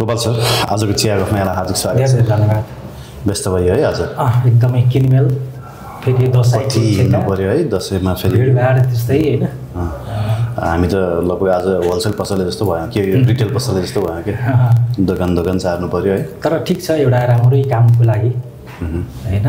Gopal sir आजको चिया गफमा यहाँलाई हार्दिक स्वागत छ। धेरै धन्यवाद। व्यस्त भयो है आज? एकदमै किनमेल फेरि दसैँ हिँड्नु पऱ्यो है दसैँमा फेरि भिडभाड त्यस्तै होइन। हामी त लगभग आज होलसेल पसलले जस्तो भयो कि रिटेल पसलले जस्तो भयो कि दोकान सार्नु पऱ्यो है। तर ठिक छ, एउटा राम्रै कामको लागि होइन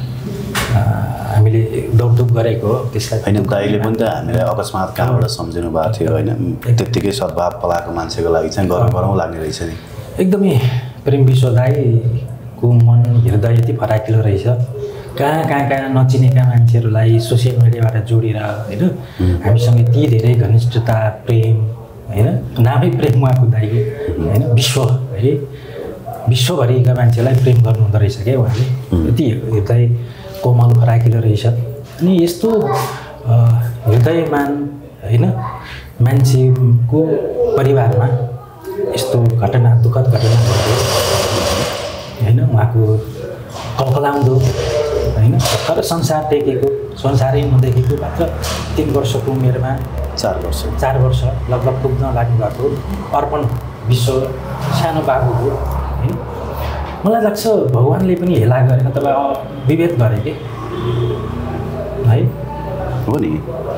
हामीले दौडधुप गरेको हो त्यसलाई। होइन दाइले पनि त हामीलाई अकस्मात कहाँबाट सम्झिनु भएको थियो होइन, त्यत्तिकै सद्भाव पलाएको मान्छेको लागि चाहिँ गरौँ लाग्ने रहेछ नि। एकदमै प्रेम विश्व दाइको मन हृदय यति फराकिलो रहेछ। कहाँ नचिनेका मान्छेहरूलाई सोसियल मिडियाबाट जोडेर होइन हामीसँग यति धेरै घनिष्ठता प्रेम होइन, नामै प्रेम उहाँको दाइको होइन, है विश्वभरिका मान्छेलाई प्रेम गर्नुहुँदो रहेछ क्या उहाँले। यति हृदय कोमल फराकिलो रहेछ। अनि यस्तो हृदयमान होइन मान्छेको परिवारमा यस्तो घटना दुःखद घटना भयो होइन, उहाँको कलकलाउँदो होइन, भर्खर संसार टेकेको, संसारै नदेखेको मात्र 3 वर्षको उमेरमा 4 वर्ष लगभग पुग्न लाग्नुभएको अर्पण विश्व सानो बाबु हो होइन। मलाई लाग्छ भगवान्ले पनि हेला गरेर अथवा विभेद गरे कि है हो नि।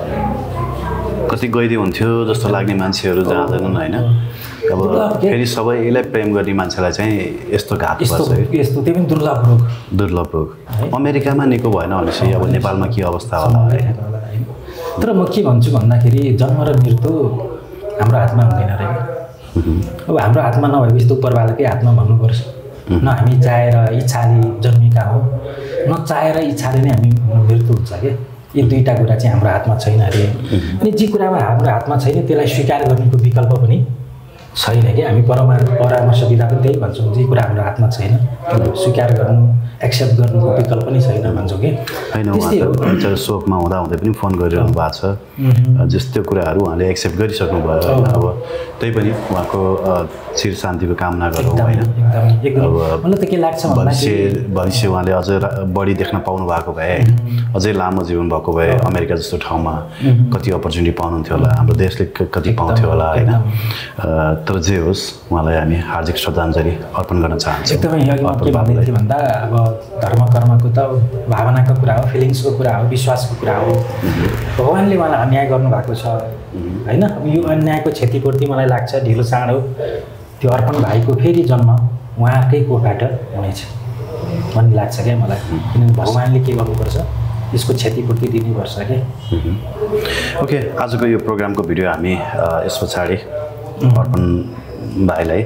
कति गइदियो हुन्थ्यो जस्तो लाग्ने मान्छेहरू जाँदैनन् होइन। अब फेरि सबैलाई प्रेम गर्ने मान्छेलाई चाहिँ यस्तो घात पर्छ, यस्तो त्यो पनि दुर्लभ रोग। अमेरिकामा निको भएन भनेपछि अब नेपालमा के अवस्था होला है। तर म के भन्छु भन्दाखेरि जन्म र मृत्यु हाम्रो हातमा हुँदैन अरे। अब हाम्रो हातमा नभएपछि त उपरवालाकै हातमा भन्नुपर्छ। न हामी चाहेर इच्छाले जन्मेका हौँ, न चाहेर इच्छाले नै हामी मृत्यु हुन्छ क्या। यी दुईवटा कुरा चाहिँ हाम्रो हातमा छैन अरे। अनि जे कुरामा हाम्रो हातमा छैन त्यसलाई स्वीकार गर्नुको विकल्प पनि छैन क्या। हामी परामर्श दिँदा पनि त्यही भन्छौँ, जे कुरा हाम्रो हातमा छैन त्यसलाई स्वीकार गर्नु एक्सेप्ट गर्नुको विकल्प पनि छैन भन्छौँ कि। होइन उहाँ सोकमा हुँदै पनि फोन गरिरहनु भएको छ, जस्तो कुराहरू उहाँले एक्सेप्ट गरिसक्नु भयो होइन। अब त्यही पनि उहाँको चिर शान्तिको कामना गरौँ होइन। अब मलाई त के लाग्छ भविष्य उहाँले अझ बढी देख्न पाउनु भएको भए, अझै लामो जीवन भएको भए अमेरिका जस्तो ठाउँमा कति अपर्च्युनिटी पाउनुहुन्थ्यो होला, हाम्रो देशले कति पाउँथ्यो होला होइन। तर जे होस् उहाँलाई हामी हार्दिक श्रद्धाञ्जली अर्पण गर्न चाहन्छौँ। एकदमै के भन्दै थिएँ भन्दा अब धर्म कर्मको त भावनाको कुरा हो, फिलिङ्सको कुरा हो, विश्वासको कुरा हो। भगवान्ले मलाई अन्याय गर्नुभएको छ होइन। अब यो अन्यायको क्षतिपूर्ति मलाई लाग्छ ढिलो चाँडो त्यो अर्पण भाइको फेरि जन्म उहाँकै कोखबाट हुनेछ भन्ने लाग्छ क्या मलाई। किनभने भगवान्ले के गर्नुपर्छ यसको क्षतिपूर्ति दिनुपर्छ क्या। ओके, आजको यो प्रोग्रामको भिडियो हामी यस पछाडि अर्पण भाइलाई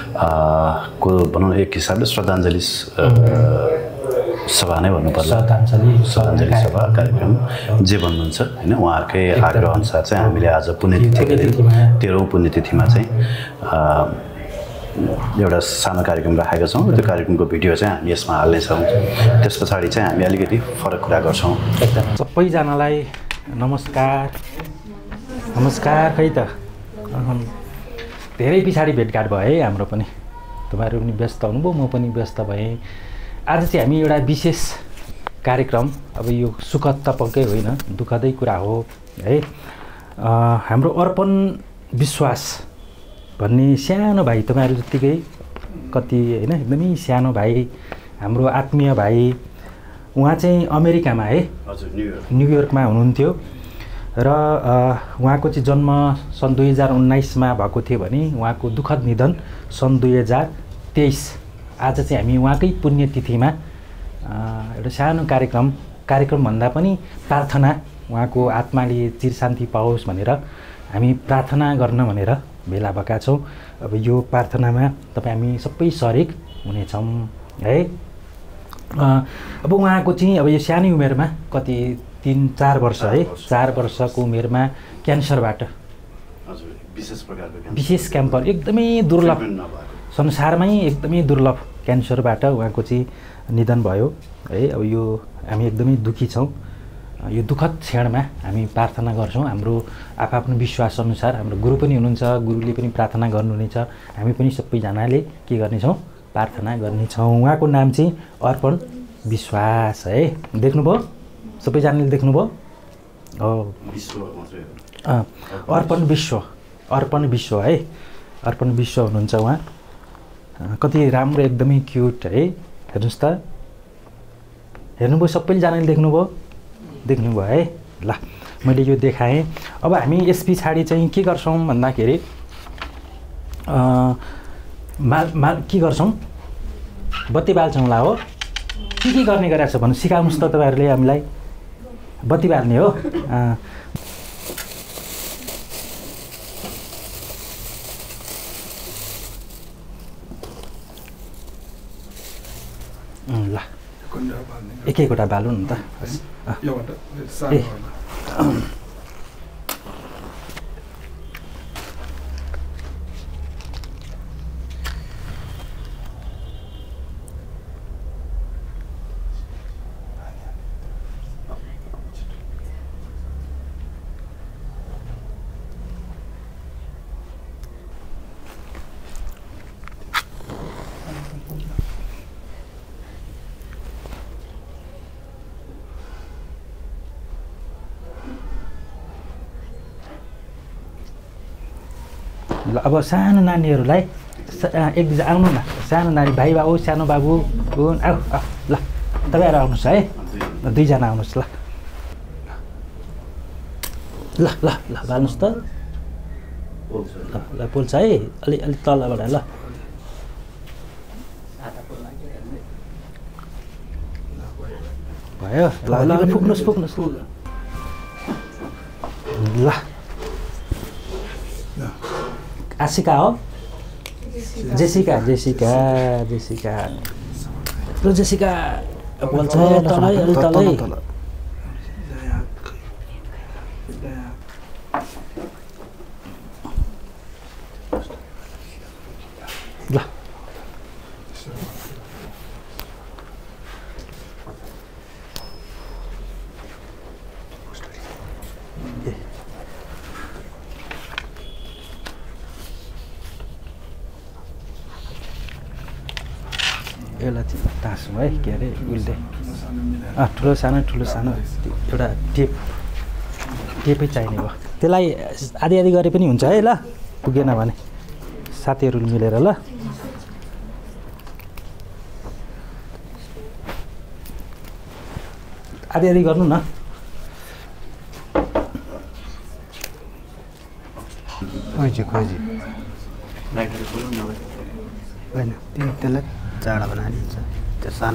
को भनौँ एक हिसाबले श्रद्धाञ्जली सभा नै भन्नुपर्छ, श्रद्धाञ्जली सभा कार्यक्रम जे भन्नुहुन्छ होइन। उहाँहरूकै आग्रह अनुसार चाहिँ हामीले आज पुण्यतिथिको दिन 13औँ पुण्यतिथिमा चाहिँ एउटा सानो कार्यक्रम राखेका छौँ। त्यो कार्यक्रमको भिडियो चाहिँ हामी यसमा हाल्नेछौँ। त्यस पछाडि चाहिँ हामी अलिकति फरक कुरा गर्छौँ। सबैजनालाई नमस्कार। खै त धेरै पछाडि भेटघाट भयो है हाम्रो पनि। तपाईँहरू पनि व्यस्त हुनुभयो, म पनि व्यस्त भएँ। आज चाहिँ हामी एउटा विशेष कार्यक्रम, अब यो सुखद त पक्कै होइन दुःखदै कुरा हो है। हाम्रो अर्पण विश्वास भन्ने सानो भाइ, तपाईँहरू जत्तिकै कति होइन एकदमै सानो भाइ, हाम्रो आत्मीय भाइ, उहाँ चाहिँ अमेरिकामा है न्युयोर्कमा हुनुहुन्थ्यो र उहाँको चाहिँ जन्म सन् 2019मा भएको थियो भने उहाँको दुःखद निधन सन् 2023। आज चाहिँ हामी उहाँकै पुण्यतिथिमा एउटा सानो कार्यक्रम भन्दा पनि प्रार्थना, उहाँको आत्माले चिर शान्ति पाओस् भनेर हामी प्रार्थना गर्न भनेर भेला भएका छौँ। अब यो प्रार्थनामा हामी सबै सरिक हुनेछौँ है। अब उहाँको चाहिँ अब यो सानै उमेरमा कति 3-4 वर्ष है, 4 वर्षको उमेरमा क्यान्सरबाट, विशेष क्यान्सर एकदमै दुर्लभ, संसारमै एकदमै दुर्लभ क्यान्सरबाट उहाँको चाहिँ निधन भयो है। अब यो हामी एकदमै दुःखी छौँ। यो दुःखद क्षणमा हामी प्रार्थना गर्छौँ। हाम्रो आफ्नो विश्वास अनुसार हाम्रो गुरु पनि हुनुहुन्छ, गुरुले पनि प्रार्थना गर्नुहुनेछ। हामी पनि सबैजनाले के गर्नेछौँ, प्रार्थना गर्नेछौँ। उहाँको नाम चाहिँ अर्पण विश्वास है। देख्नुभयो, सबैजनाले देख्नुभयो? अर्पण विश्व है, अर्पण विश्व हुनुहुन्छ उहाँ। कति राम्रो एकदमै क्युट है हेर्नुहोस् त हेर्नुभयो सबैजनाले देख्नुभयो है ल मैले यो देखाएँ अब हामी यस पछाडि चाहिँ के गर्छौँ भन्दाखेरि के गर्छौँ बत्ती बाल्छौँ ला हो के गर्ने गरेको छ भन्नु सिकाउनुहोस् त तपाईँहरूले हामीलाई बत्ती बाल्ने हो ल एक-एकवटा बालु नि त ल अब सानो नानीहरूलाई एक दुईजना आउनु न सानो नानी भाइ बाबु सानो बाबु आऊ ल तपाईँहरू आउनुहोस् है दुईजना आउनुहोस् ल ल ल ल बाल्नुहोस् त ल ल पोल्छ है अलि तलबाट ल भयो ल ल पुग्नुहोस् ल आशिका हो जेसिका ल जेसिका बोल्छ तलै अलि तलै ल यसलाई चाहिँ टाँसौँ है के अरे उसले ठुलो सानो एउटा टेपै चाहिने भयो त्यसलाई आधी गरे पनि हुन्छ है ल पुगेन भने साथीहरू मिलेर ल आधी गर्नु न खोजी होइन त्यसलाई चाडा बनाइदिन्छ त्यो सानो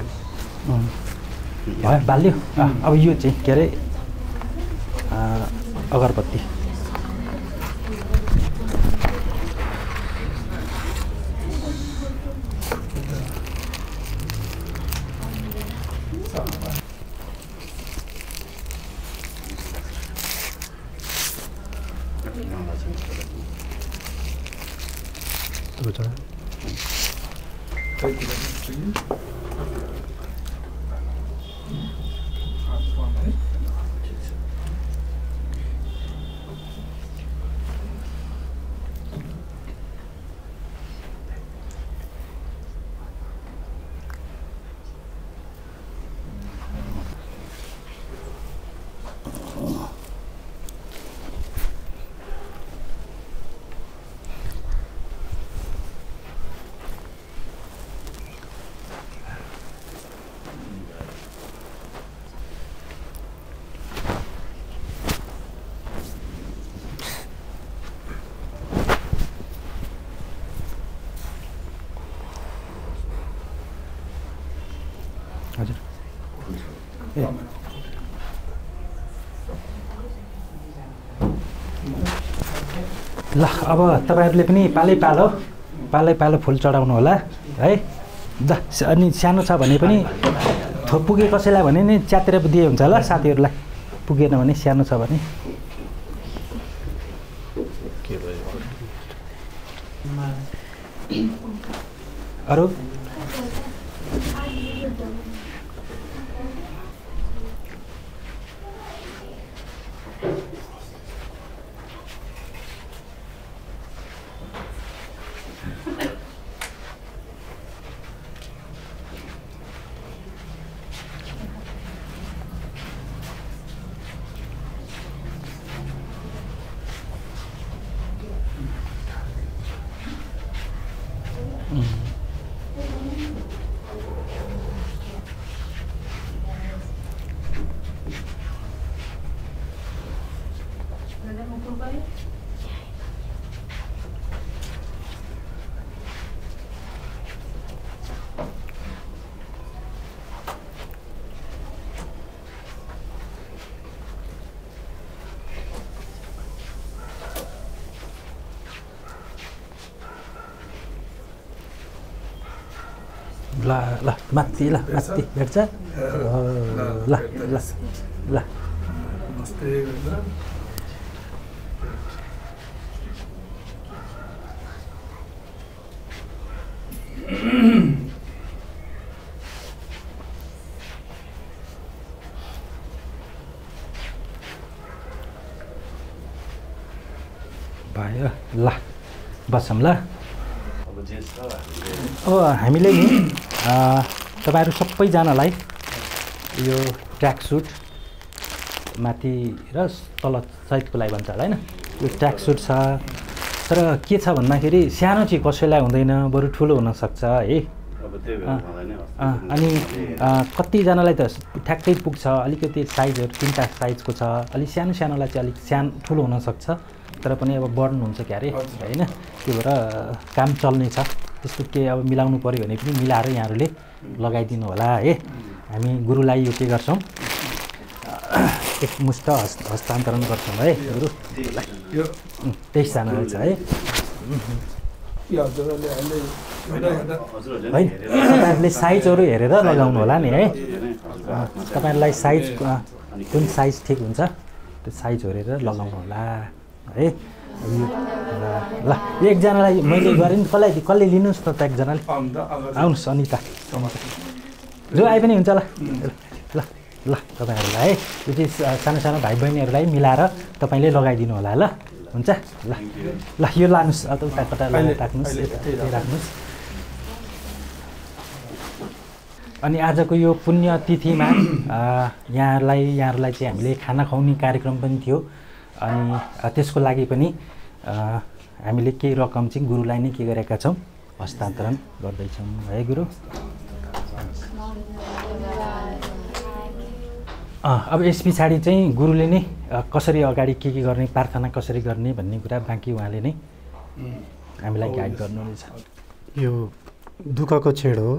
भयो बाल्यो अब यो चाहिँ के अरे अगरबत्ती हजुर ल अब तपाईहरुले पनि पालै फुल चढाउनु होला है द अनि सानो छ भने पनि पुगे कसैलाई भने नि च्यातेर दिए हुन्छ ल साथीहरुलाई पुगेन भने सानो छ भने अरु ल ल माथि भेट्छ ल ल ल भयो ल बसौँ ल हामीले नि तपाईँहरू सबैजनालाई यो ट्र्याक सुट माथि र तल साइडको लागि भन्छ होला होइन यो ट्र्याक सुट छ तर के छ भन्दाखेरि सानो चाहिँ कसैलाई हुँदैन बरु ठुलो हुनसक्छ है अनि कतिजनालाई त ठ्याक्कै पुग्छ अलिकति साइजहरू 3टा साइजको छ अलिक सानोलाई चाहिँ अलिक ठुलो हुनसक्छ तर पनि अब बढ्नुहुन्छ क्या अरे होइन त्यो भएर काम चल्ने छ त्यस्तो के अब मिलाउनु पऱ्यो भने पनि मिलाएर यहाँहरूले लगाइदिनु होला है हामी गुरुलाई यो के गर्छौँ एकमुष्ट हस्तान्तरण गर्छौँ है गुरु 23 जना रहेछ है है तपाईँहरूले साइजहरू हेरेर लगाउनु होला नि है तपाईँहरूलाई साइज कुन साइज ठिक हुन्छ त्यो साइज हेरेर लगाउनु होला है ल एकजनालाई मैले गरेँ नि कसले लिनुहोस् न त एकजनाले आउनुहोस् अनिता जो आए पनि हुन्छ ल ल ल तपाईँहरूलाई है यो चाहिँ सानो सानो भाइ बहिनीहरूलाई मिलाएर तपाईँले लगाइदिनु होला ल हुन्छ ल ल यो लानुहोस् उतापट्टि राख्नुहोस् राख्नुहोस् अनि आजको यो पुण्य तिथिमा यहाँहरूलाई चाहिँ हामीले खाना खुवाउने कार्यक्रम पनि थियो अनि त्यसको लागि पनि हामीले केही रकम चाहिँ गुरुलाई नै के गरेका छौँ हस्तान्तरण गर्दैछौँ है गुरु अब यस पछाडि चाहिँ गुरुले नै कसरी अगाडि के गर्ने प्रार्थना कसरी गर्ने भन्ने कुरा बाँकी उहाँले नै हामीलाई गाइड गर्नुहुनेछ यो दुःखको छेड हो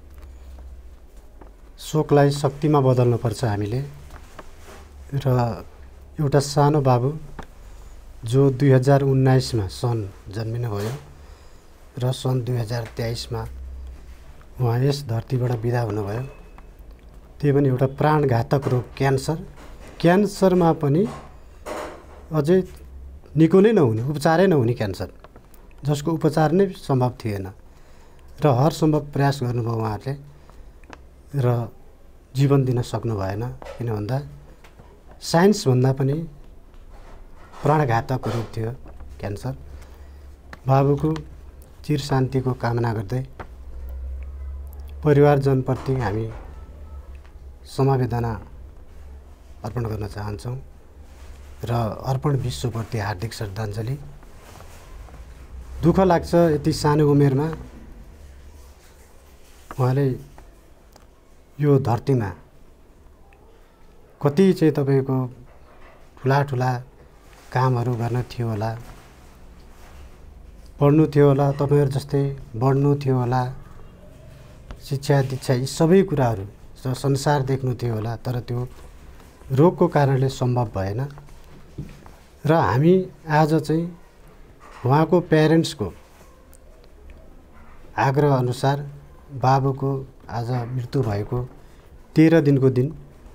शोकलाई शक्तिमा बदल्नुपर्छ हामीले र एउटा सानो बाबु जो 2019मा सन् जन्मिनुभयो र सन् 2023मा उहाँ यस धरतीबाट बिदा हुनुभयो त्यो पनि एउटा प्राणघातक रोग क्यान्सरमा पनि अझै निको नै नहुने उपचारै नहुने क्यान्सर जसको उपचार नै सम्भव थिएन र हर सम्भव प्रयास गर्नुभयो उहाँहरूले र जीवन दिन सक्नु भएन किन भन्दा साइन्सभन्दा पनि प्राणघातक रोग थियो क्यान्सर बाबुको चिर शान्तिको कामना गर्दै परिवारजनप्रति हामी समवेदना अर्पण गर्न चाहन्छौँ र अर्पण विश्वप्रति हार्दिक श्रद्धाञ्जली दुःख लाग्छ यति सानो उमेरमा उहाँले यो धरतीमा कति चाहिँ तपाईँको ठुला कामहरू गर्न थियो होला पढ्नु थियो होला तपाईँहरू जस्तै बढ्नु थियो होला शिक्षा दीक्षा यी सबै कुराहरू संसार देख्नु थियो होला तर त्यो रोगको कारणले सम्भव भएन र हामी आज चाहिँ उहाँको प्यारेन्ट्सको आग्रह अनुसार बाबुको आज मृत्यु भएको 13 दिनको दिन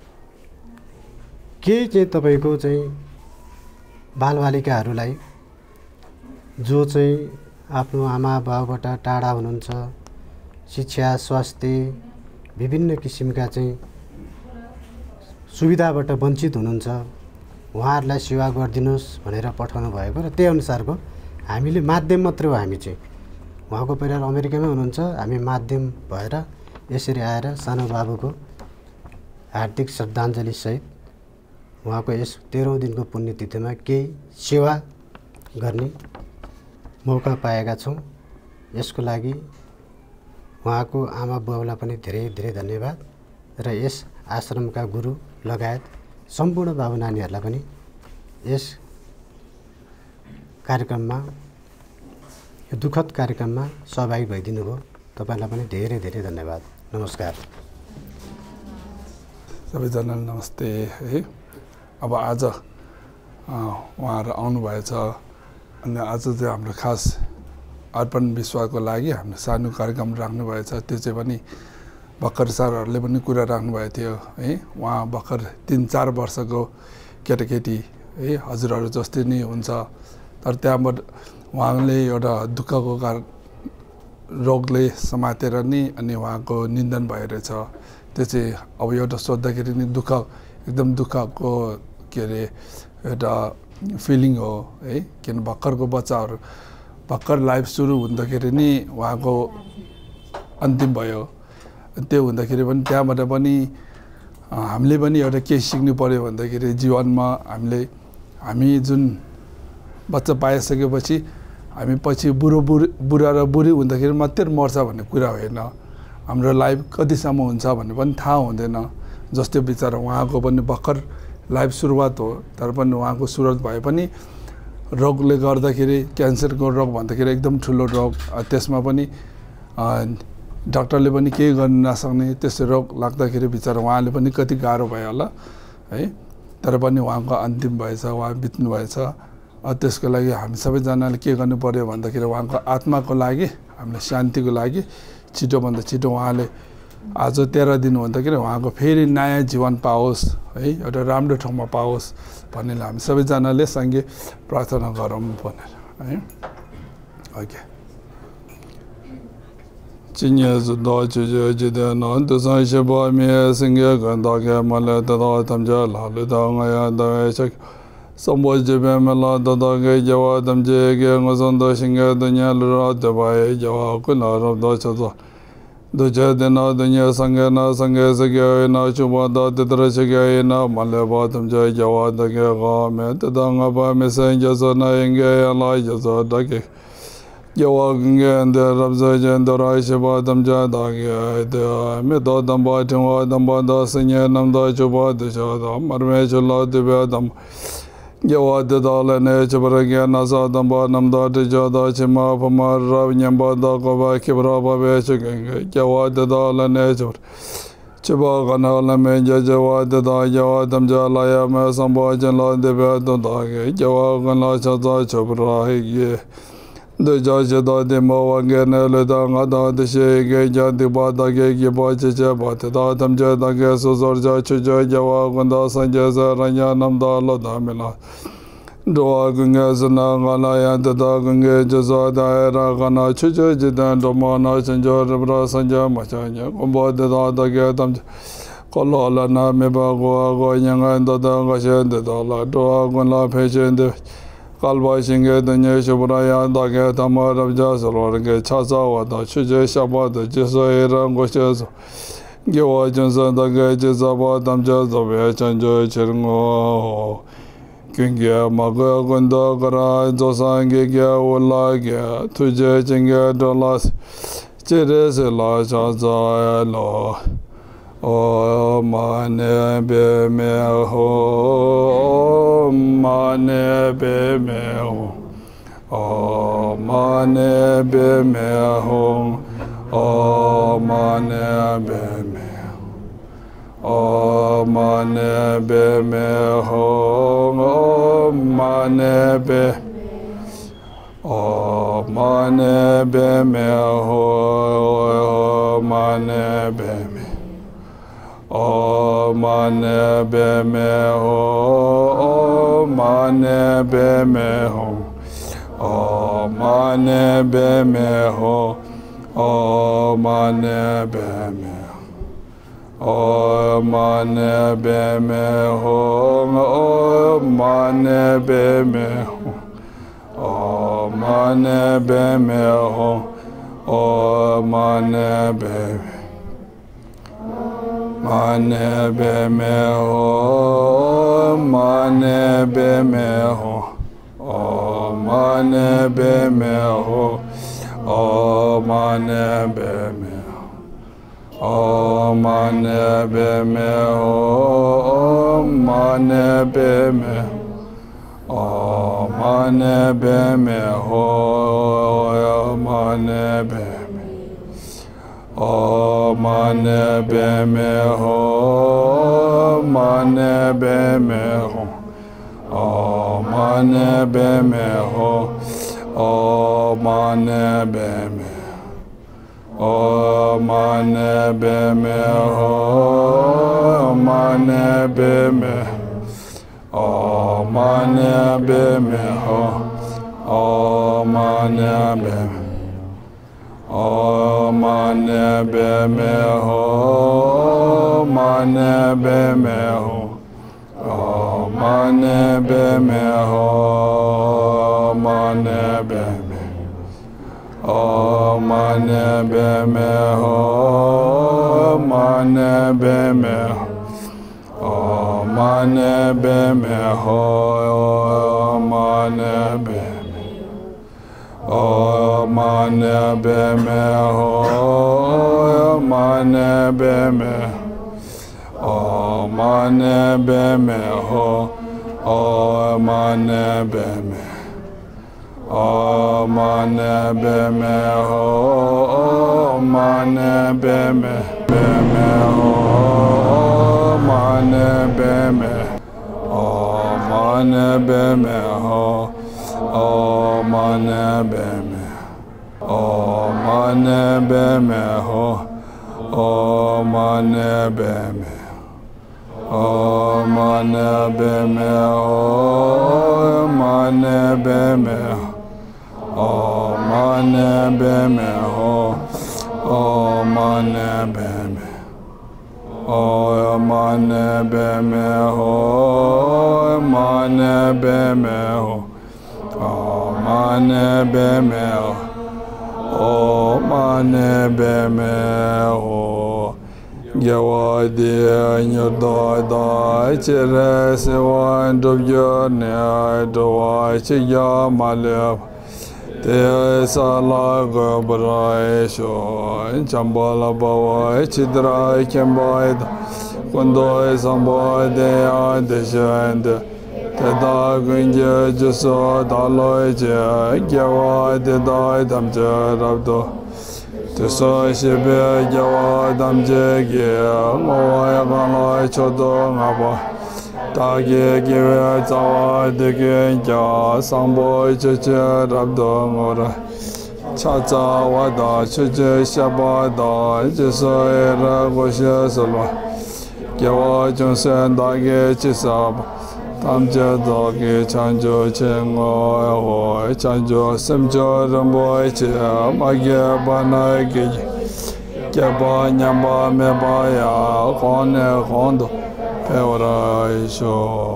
केही चाहिँ तपाईँको चाहिँ बालबालिकाहरूलाई जो चाहिँ आफ्नो आमा बाबुबाट टाढा हुनुहुन्छ शिक्षा स्वास्थ्य विभिन्न किसिमका चाहिँ सुविधाबाट वञ्चित हुनुहुन्छ उहाँहरूलाई सेवा गरिदिनुहोस् भनेर पठाउनु भएको र त्यही अनुसारको हामीले माध्यम मात्रै हो हामी चाहिँ उहाँको परिवार अमेरिकामै हुनुहुन्छ हामी माध्यम भएर यसरी आएर सानो बाबुको हार्दिक श्रद्धाञ्जलीसहित उहाँको यस 13औं दिनको पुण्यतिथिमा केही सेवा गर्ने मौका पाएका छौँ यसको लागि उहाँको आमा बुवालाई पनि धेरै धेरै धन्यवाद र यस आश्रमका गुरु लगायत सम्पूर्ण बाबु नानीहरूलाई पनि यस कार्यक्रममा यो दुःखद कार्यक्रममा सहभागी भइदिनु भयो। तपाईलाई पनि धेरै धेरै धन्यवाद। नमस्कार। सबैजनालाई नमस्ते है। अब आज उहाँहरू आउनुभएछ अनि आज चाहिँ हाम्रो खास अर्पण विश्वको लागि हाम्रो सानो कार्यक्रम राख्नुभएछ। त्यो चाहिँ पनि भर्खर सरहरूले पनि कुरा राख्नुभएको थियो है। उहाँ भर्खर 3-4 वर्षको केटाकेटी है, हजुरहरू जस्तै नै हुन्छ। तर त्यहाँबाट उहाँले एउटा दुःखको कारण रोगले समातेर नि अनि उहाँको निधन भइरहेछ। त्यो चाहिँ अब एउटा सोद्धाखेरि नि एकदम दुःखको के अरे एउटा फिलिङ हो है। किन भर्खरको बच्चाहरू भर्खर लाइफ सुरु हुँदाखेरि नि उहाँको अन्तिम भयो। त्यो हुँदाखेरि पनि त्यहाँबाट पनि हामीले पनि एउटा केही सिक्नु पर्यो भन्दाखेरि जीवनमा हामी जुन बच्चा पाइसकेपछि हामी पछि बुढा र बुढी हुँदाखेरि मात्रै मर्छ भन्ने कुरा होइन। हाम्रो लाइफ कतिसम्म हुन्छ भन्ने पनि थाहा हुँदैन। जस्तै बिचरा उहाँको पनि भर्खर लाइफ सुरुवात हो, तर पनि उहाँको सुरुवात भए पनि रोगले गर्दाखेरि क्यान्सरको रोग भन्दाखेरि एकदम ठुलो रोग। त्यसमा पनि डाक्टरले पनि केही गर्न नसक्ने त्यस्तो रोग लाग्दाखेरि बिचरा उहाँले पनि कति गाह्रो भयो होला है। तर पनि उहाँको अन्तिम भएछ, उहाँ बित्नु भएछ। त्यसको लागि हामी सबैजनाले के गर्नु पर्यो भन्दाखेरि उहाँको आत्माको लागि, हामीले शान्तिको लागि छिटोभन्दा छिटो उहाँले आज 13 दिन हुँदाखेरि उहाँको फेरि नयाँ जीवन पाओस् है, एउटा राम्रो ठाउँमा पाओस् भन्ने हामी सबैजनाले सँगै प्रार्थना गरौँ भनेर है। ओके। चिन्या जुदा जुजे जिदे नन तुसा शबा मे सिंगे गंदा के मले तदा तमजा लाले दांगया दवेशक संबोज जबे मला ददा के जवा तमजे के ngozon do singe dunya lura dbaye jawa ko narab do chazo doje dena dunya sange na sange sage na chuba da tedra sage na male ba tamje jawa da ke ga me teda nga ba me sen jazo na enge ala jazo da ke jawa nge ande rabza jen dora sheba tamja da ke de me do dam ba twa dam ba da singe nam da chuba de da marme chola de ba dam Jawa de dala ne chabaragya nasa damba namda de jada chima pamar rav nyamba da koba kibra babe chugenge Jawa de dala ne chabar chiba gana la me jawa de da jawa damja la ya me samba janla de be do da ge Jawa gana chaza chabra ye de jaja da de ma wa ge ne le da nga da de she ge ja de ba da ge ge ba che che ba te da damja da ge so zor ja chu ja Jawa ganda sanja za ranya namda la da mela Doa gunga zana ngana ya dada gunga jaza daira gana chuchu jidan domana sanja rabra sanja machanya kumba dada dagya tamja kola la na meba goa goa nyanga dada ngashe dada la doa gunla peche de kalba shinge danya shubra ya dagya tama rabja salwar ge chaza wada chuchu shaba da jisa era ngoshe so gyawa jansa dagya jisa ba tamja zabya chanjo chirngo Kengya maga gunda kara zosange kya wala kya tuje chinga dolas chire se la chaza lo o mane be me ho mane be me ho o mane be me ho o mane be me O mane be me ho o mane be o mane be me ho o mane be me o mane be me ho o mane be me ho o mane be me ho o mane be me O mane be me ho o mane be me ho o mane be me ho o mane be mane be me ho mane be me ho o mane be me ho o mane be me O mane be me ho, o mane be me mane be me ho mane be me mane be me ho mane be me ho mane be me ho mane be me mane be me ho mane be me mane be me ho mane be me mane be me ho mane be me ho mane be me ho mane be me mane be me ho mane be me mane be me ho mane be me mane be me ho mane be me mane be me ho mane be me mane be me ho mane be me ho mane be me mane be me ho mane be me mane be me ho mane be me mane be me ho mane be me mane be me ho mane be me mane be me ho mane be me ho mane be me mane be me ho Yawadi nyada chere sewan dobyo ne doa chiya malap te sala gobrai sho chambala bawa chidra kembaid kundo sambo de adeshand tada gunje juso daloi je yawadi dai damje rabdo so shebe jawa damje ge ngoya ganoi chodo ngaba tage ge zawa de ge ja sambo cheche rabdo ngora chacha wada cheche shabada jeso era goshe solo jawa jonsen dage chisab tamje dage chanjo chengo ho chanjo semjo rambo che magya bana ge ba nyamba me ba ya khone khondo peora isho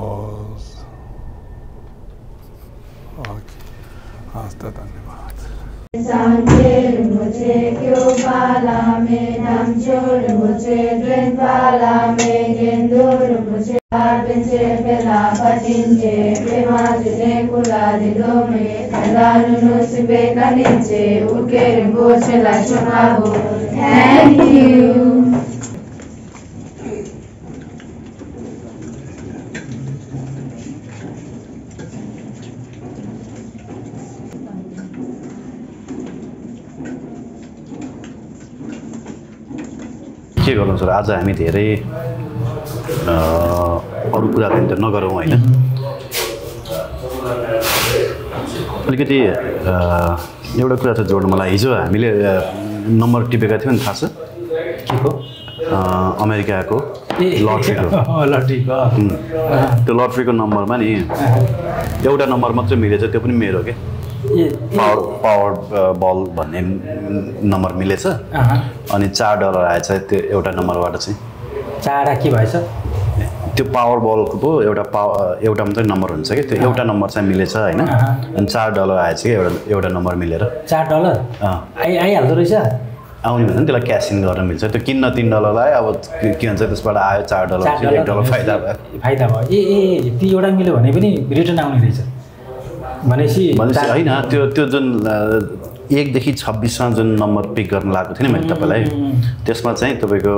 hasta धन्यवाद Sanjay मुझे क्यों बाला में नाम जोड़ मुझे drain बाला में गेंदूर मुझे आर्बिंचे पेला पटिंचे प्रेमाचे कुला दिलो में लानु नुसिबे कनिचे उके रिंगोचे ला चुनावो Thank you. के गर्नु सर आज हामी धेरै अरू कुराहरू त नगरौँ होइन अलिकति एउटा कुरा चाहिँ जोड्नु मलाई हिजो हामीले नम्बर टिपेका थियौँ नि थाहा छ के को अमेरिकाको लटरीको त्यो लटरीको नम्बरमा नि एउटा नम्बर मात्रै मिलेछ त्यो पनि मेरो के पावर बल भन्ने नम्बर मिलेछ अनि $4 आएछ त्यो एउटा नम्बरबाट चाहिँ 4 के भएछ त्यो पावर बलको एउटा मात्रै नम्बर हुन्छ कि त्यो एउटा नम्बर चाहिँ मिलेछ होइन अनि $4 आएछ कि एउटा नम्बर मिलेर $4 आइहाल्दो रहेछ आउने भने त्यसलाई क्यास इन गर्न मिल्छ त्यो किन्न $3 आयो अब के भन्छ त्यसबाट आयो $4 $1 फाइदा भयो ए ती एउटा मिल्यो भने पनि रिटर्न आउने रहेछ भनेपछि होइन त्यो जुन 1 देखि 26 मा जुन नम्बर पिक गर्न लागेको थिएँ नि मैले तपाईँलाई त्यसमा चाहिँ तपाईँको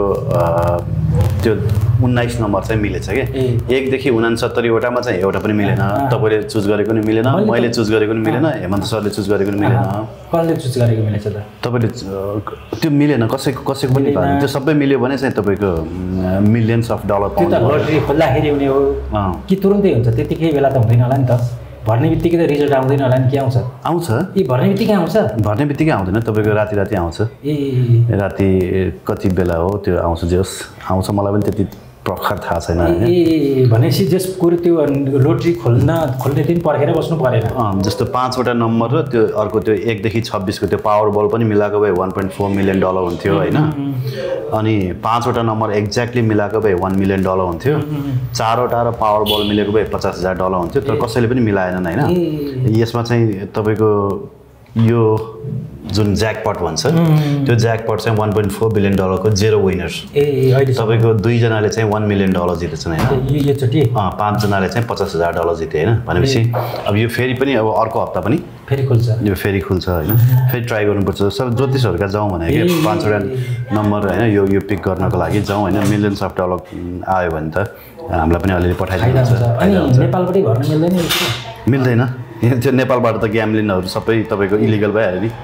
त्यो 19 नम्बर चाहिँ मिलेछ कि 1 देखि 69 वटामा चाहिँ एउटा पनि मिलेन तपाईँले चुज गरेको नि मिलेन मैले चुज गरेको नि मिलेन हेमन्त सरले चुज गरेको नि मिलेन कसले चुज गरेको मिलेछ त तपाईँले त्यो मिलेन कसैको पनि भएन त्यो सबै मिल्यो भने चाहिँ तपाईँको मिलियन्स अफ डलर त्यो त लटरी खोल्दाखेरि हुने हो कि तुरुन्तै हुन्छ त्यतिकै बेला त हुँदैन होला नि त भर्ने बित्तिकै त रिजल्ट आउँदैन होला नि के आउँछ आउँछ भर्ने बित्तिकै आउँछ भर्ने बित्तिकै आउँदैन तपाईँको राति आउँछ राति कति बेला हो त्यो आउँछ जस आउँछ मलाई पनि त्यति प्रखर थाहा छैन भनेपछि जस कुरो त्यो लोटरी खोल्ने दिन पर्खेर बस्नु परेन जस्तो 5 वटा नम्बर र त्यो अर्को त्यो 1 देखि 26 को त्यो पावर बल पनि मिलाएको भए $1.4 मिलियन हुन्थ्यो हैन अनि 5 वटा नम्बर एक्ज्याक्टली मिलाएको भए $1 मिलियन हुन्थ्यो 4 वटा र पावर बल मिलेको भए $50,000 हुन्थ्यो तर कसैले पनि मिलाएनन् हैन यसमा चाहिँ तपाईको यो जुन ज्याकपट भन्छ त्यो ज्याकपट चाहिँ $1.4 बिलियन को जेरो विनर्स तपाईको 2 जनाले चाहिँ $1 मिलियन जितेछन् हैन यो चोटी 5 जनाले चाहिँ $50,000 जिते हैन भनेपछि अब यो फेरि पनि अब अर्को हप्ता पनि फेरि खुल्छ यो फेरि खुल्छ हैन फेरि ट्राई गर्नुपर्छ सब ज्योतिषहरुका जाउँ भने के 5 वटा नम्बर हैन यो पिक गर्नको लागि जाउँ हैन मिलियन्स अफ डलर आयो भने त हामीलाई पनि अलिअलि पठाइदिन्छ अनि नेपालबाटै भर्न मिल्दैन मिल्दैन त्यो नेपालबाट त ग्याम्लिङहरु सबै तपाईको इलिगल भइहाल्यो नि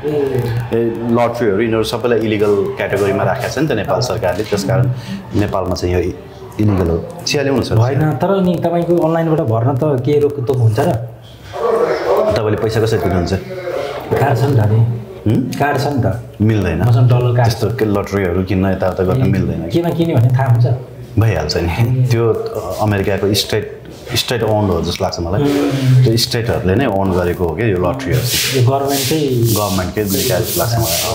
लटरीहरु यिनीहरु सबैलाई इलिगल क्याटेगोरीमा राखेको छ नि त नेपाल सरकारले त्यसकारण नेपालमा चाहिँ यो इलिगल हो चिया ल्याउनु छ हैन तर नि तपाईको अनलाइनबाट भर्न त के रोकटोक हुन्छ र तपाईले पैसा कसरी तिर्नुहुन्छ कार्ड छ नि त नि कार्ड छ नि त मिल्दैन मसँग डलर कार्ड त्यस्तो के लटरीहरु किन्न यताउता गर्न मिल्दैन केमा किन्यो भने थाहा हुन्छ भइहाल्छ नि त्यो अमेरिकाको स्टेट ओन्ड हो जस्तो लाग्छ मलाई त्यो स्टेटहरुले नै ओन गरेको हो के यो लटरीहरु यो गभर्नमेन्टकै दुईटा जस्तो लाग्छ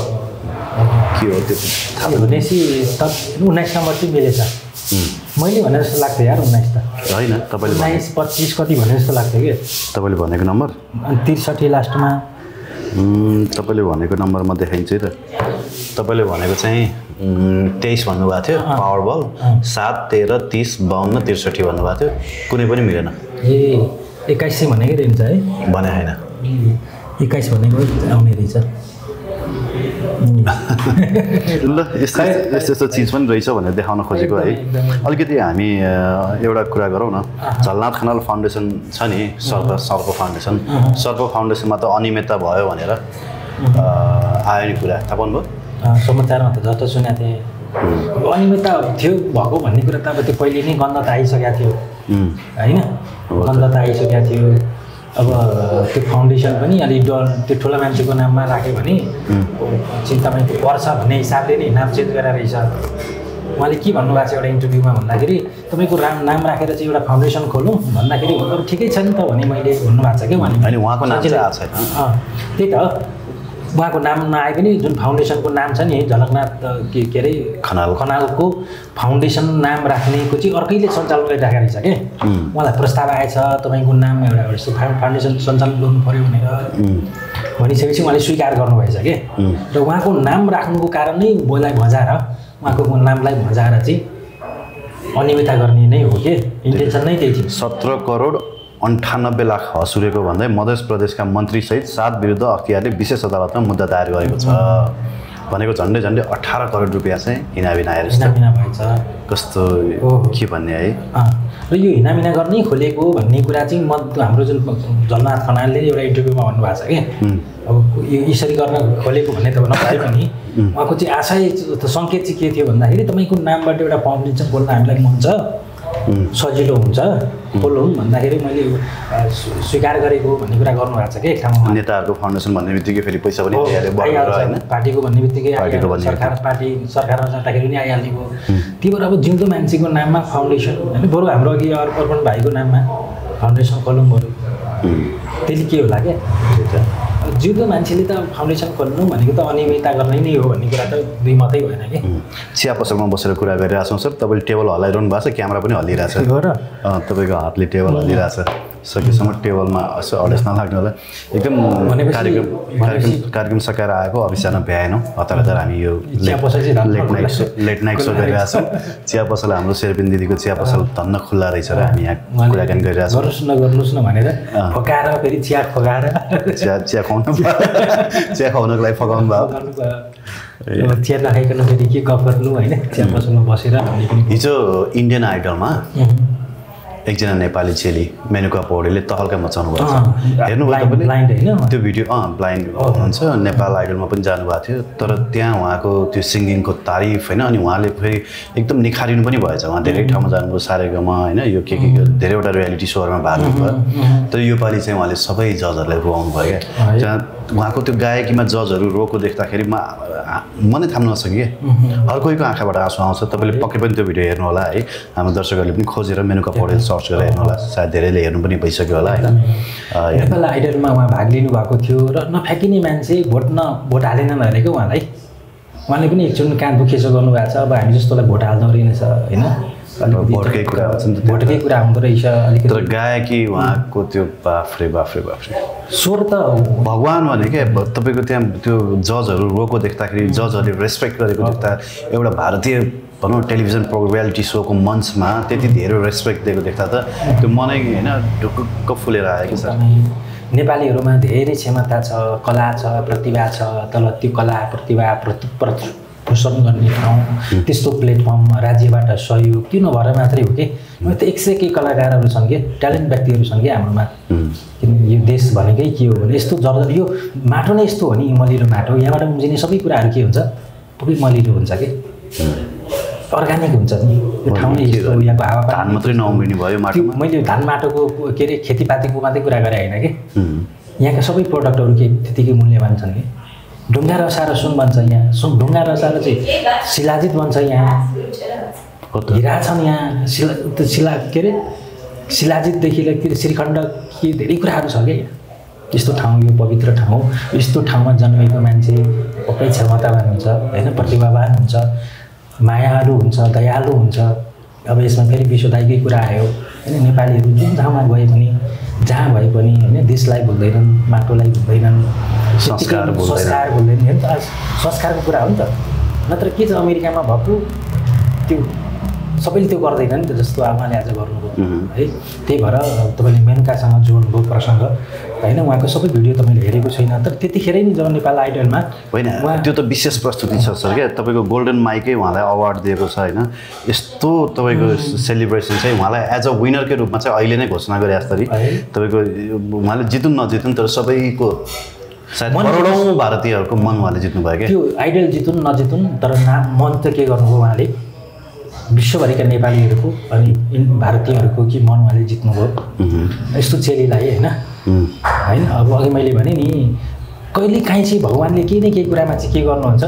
मलाई के हो त्यो थाहा भनेपछि त 19 नम्बर चाहिँ मिलेछ मैले भने जस्तो लाग्थ्यो यार 19 त हैन तपाईले 19 25 कति भने जस्तो लाग्थ्यो के तपाईले भनेको नम्बर अनि 63 लास्टमा तपाईले भनेको नम्बरमा देखाइन्छ है त तपाईले भनेको चाहिँ 23 भन्नुभएको थियो पावर बल 7 13 30 52 63 भन्नुभएको थियो कुनै पनि मिलेन 21 भनेकै रहेछ है भने हैन 21 भनेको आउने रहेछ ल यस्तो चीज पनि रहेछ भनेर देखाउन खोजेको है अलिकति हामी एउटा कुरा गरौँ न झलनाथ खनाल फाउन्डेसन छ नि सर्प फाउन्डेसनमा त अनियमितता भयो भनेर आयो नि कुरा थाहा पाउनुभयो समाचारमा त जस्तो सुनेको थिएँ अनियमितता थियो भएको भन्ने कुरा त अब त्यो पहिले नै गन्ध त आइसकेको थियो हैन गन्ध त आइसकेको थियो अब त्यो फाउन्डेसन पनि अलि त्यो ठुलो मान्छेको नाममा राख्यो भने तपाईँको पर्छ भन्ने हिसाबले नै नाम चेन्ज गरेर रहेछ उहाँले के भन्नुभएको छ एउटा इन्टरभ्यूमा भन्दाखेरि तपाईँको नाम राखेर चाहिँ एउटा फाउन्डेसन खोलौँ भन्दाखेरि अब ठिकै छ नि त भने मैले भन्नुभएको छ क्या उहाँले उहाँको नाम चाहिँ आएको छैन त्यही त उहाँको नाम नआए पनि जुन फाउन्डेसनको नाम छ नि झलकनाथ के अरे खनालको फाउन्डेसन नाम राख्नेको चाहिँ अर्कैले सञ्चालन गरिराखेको रहेछ के उहाँलाई प्रस्ताव आएछ तपाईँको नाम एउटा फाउन्डेसन सञ्चालन गर्नु पऱ्यो भनेर भनिसकेपछि उहाँले स्वीकार गर्नुभएछ के र उहाँको नाम राख्नुको कारण नै बोलाई भजाएर उहाँको नामलाई भजाएर चाहिँ अनियमितता गर्ने नै हो के इन्टेन्सन नै त्यही थियो 17 करोड 98 लाख हसुरेको भन्दै मध्य प्रदेशका मन्त्रीसहित 7 विरुद्ध अख्तियारले विशेष अदालतमा मुद्दा दायर गरेको छ भनेको झन्डै 18 करोड रुपियाँ चाहिँ हिनाबिना आएर भएछ कस्तो के भन्ने है र यो हिनामिना गर्नै खोलेको भन्ने कुरा चाहिँ हाम्रो जुन झलनाथ खनालले एउटा इन्टरभ्यूमा भन्नुभएको छ कि अब यो यसरी गर्न खोलेको भन्ने त नभए पनि उहाँको चाहिँ आशय सङ्केत चाहिँ के थियो भन्दाखेरि तपाईँको नामबाट एउटा फाउन्डेसन खोल्न हामीलाई मन छ सजिलो हुन्छ खोलौँ भन्दाखेरि मैले स्वीकार गरेको भन्ने कुरा गर्नुभएको छ कि एक ठाउँमा नेताहरूको फाउन्डेसन भन्ने बित्तिकै फेरि पैसा पनि आइहाल्छ पार्टीको भन्ने बित्तिकै सरकारमा जाँदाखेरि पनि आइहाल्ने भयो त्यही भएर अब जिउँदो मान्छेको नाममा फाउन्डेसन होइन बरु हाम्रो अघि अर्पण भाइको नाममा फाउन्डेसन खोलौँ बरु त्यसले के होला क्या जिउँदो मान्छेले त फाउन्डेसन खोल्नु भनेको त अनियमितता गर्ने नै हो भन्ने कुरा त दुई मात्रै भएन कि चिया पसलमा बसेर कुरा गरिरहेको छौँ सर तपाईँले टेबल हल्लाइरहनु भएको छ क्यामेरा पनि हल्लिरहेछ तपाईँको हातले टेबल हल्लिरहेछ सकेसम्म टेबलमा यसो अडेस नलाग्नु होला एकदम कार्यक्रम सकाएर आएको अभिसारमा भ्याएनौँ हतार हतार हामी यो लेट नाइट सो गरिरहेको छौँ चिया पसल हाम्रो शेरबिन दिदीको चिया पसल धन्न खुल्ला रहेछ र हामी यहाँ कुराकानी गरिरहेको छौँ गर्नुहोस् न भनेर फकाएर फेरि चिया फकाएर चिया खुवाउनको लागि फकाउनु भयो चिया नखाइकन फेरि के गफ गर्नु होइन चिया पसलमा बसेर हिजो इन्डियन आइडलमा एकजना नेपाली चेली मेनुका पौडेलले तहल्का मचाउनु भएको छ हेर्नुभयो तपाईँले त्यो भिडियो ब्लाइन्ड हुनुहुन्छ नेपाल आइडलमा पनि जानुभएको थियो तर त्यहाँ उहाँको त्यो सिङ्गिङको तारिफ होइन अनि उहाँले फेरि एकदम निखारिनु पनि भएछ उहाँ धेरै ठाउँमा जानुभयो सारेगामा होइन यो के धेरैवटा रियालिटी सोहरूमा भाग लिनुभयो तर योपालि चाहिँ उहाँले सबै जजहरूलाई रुवाउनु भयो क्या जहाँ उहाँको त्यो गायकीमा जजहरू रोको देख्दाखेरि मनै थाम्न नसकेँ हर कोहीको आँखाबाट आँसु आउँछ तपाईँले पक्कै पनि त्यो भिडियो हेर्नु होला है हाम्रो दर्शकहरूले पनि खोजेर मेनुका पौडेल सर्च गरेर हेर्नु होला सायद धेरैले हेर्नु पनि भइसक्यो होला होइन नेपाल आइडलमा उहाँ भाग लिनु भएको थियो र नफ्याँकिने मान्छे भोट हालेन भनेर क्या उहाँले पनि एकचोटि कान दुखेसो गर्नुभएको छ अब हामी जस्तोलाई भोट हाल्नु रहेछ होइन भोटकै कुरा हुन्छ नि त भोटकै कुरा हुँदो रहेछ अलिकति तर गायकी उहाँको त्यो बाफ्रे स्वर त भगवान् भने क्या तपाईँको त्यहाँ त्यो जजहरू रोको देख्दाखेरि जजहरूले रेस्पेक्ट गरेको देख्दा एउटा भारतीय भनौँ टेलिभिजन रियालिटी सोको मञ्चमा त्यति धेरै रेस्पेक्ट दिएको देख्दा त त्यो मनै होइन ढुक्क फुलेर आयो कि सर नेपालीहरूमा धेरै क्षमता छ कला छ प्रतिभा छ तर त्यो कला प्रतिभा पोषण गर्ने ठाउँ त्यस्तो प्लेटफर्म राज्यबाट सहयोग त्यो नभएर मात्रै हो कि त 100 के कलाकारहरू छन् कि ट्यालेन्ट व्यक्तिहरू छन् कि हाम्रोमा किन यो देश भनेकै के हो भने यस्तो जर्जर यो माटो नै यस्तो हो नि मलिलो माटो यहाँबाट उम्जिने सबै कुराहरू के हुन्छ पुरै मलिलो हुन्छ कि अर्ग्यानिक हुन्छ नि यो ठाउँ नै यस्तो यहाँको हावा धान मात्रै नउम्रिने भयो माटोमा मैले धान माटोको के अरे खेतीपातीको मात्रै कुरा गरेँ होइन कि यहाँका सबै प्रोडक्टहरू के त्यतिकै मूल्यवान छन् कि ढुङ्गा रसाएर सुन बन्छ यहाँ ढुङ्गा रसाएर चाहिँ शिलाजित बन्छ यहाँ हिरा छन् यहाँ शिला के अरे शिलाजितदेखि लिएर श्रीखण्ड के धेरै कुराहरू छ क्या यहाँ यस्तो ठाउँ यो पवित्र ठाउँ यस्तो ठाउँमा जन्मेको मान्छे पक्कै क्षमतावान हुन्छ होइन प्रतिभावान हुन्छ मायालु हुन्छ दयालु हुन्छ अब यसमा फेरि विश्वदायकै कुरा आयो होइन नेपालीहरू जुन ठाउँमा गए पनि जहाँ भए पनि होइन देशलाई भुल्दैनन् माटोलाई भुल्दैनन् संस्कार भुल्दैन नि त संस्कारको कुरा हो नि त नत्र के छ अमेरिकामा भएको त्यो सबैले त्यो गर्दैन नि त जस्तो उहाँले आज गर्नुभयो है त्यही भएर तपाईँले मेनुकासँग जोड्नुभयो प्रसङ्ग होइन उहाँको सबै भिडियो तपाईँले हेरेको छैन तर त्यतिखेरै नि जब नेपाल आइडलमा होइन त्यो त विशेष प्रस्तुति छ सर क्या तपाईँको गोल्डन माइकै उहाँलाई अवार्ड दिएको छ होइन यस्तो तपाईँको सेलिब्रेसन चाहिँ उहाँलाई एज अ विनरकै रूपमा चाहिँ अहिले नै घोषणा गरे जस्तै तपाईँको उहाँले जितुन् नजितुन् तर सबैको सायद करोडौँ भारतीयहरूको मन उहाँले जित्नु भयो क्या त्यो आइडल जितुन् नजितुन् तर मन त के गर्नुभयो उहाँले विश्वभरिका नेपालीहरूको अनि भारतीयहरूको कि मन उहाँले जित्नुभयो यस्तो चेलीलाई होइन अब अघि मैले भने नि कहिले काहीँ चाहिँ भगवान्ले केही न केही कुरामा चाहिँ के गर्नुहुन्छ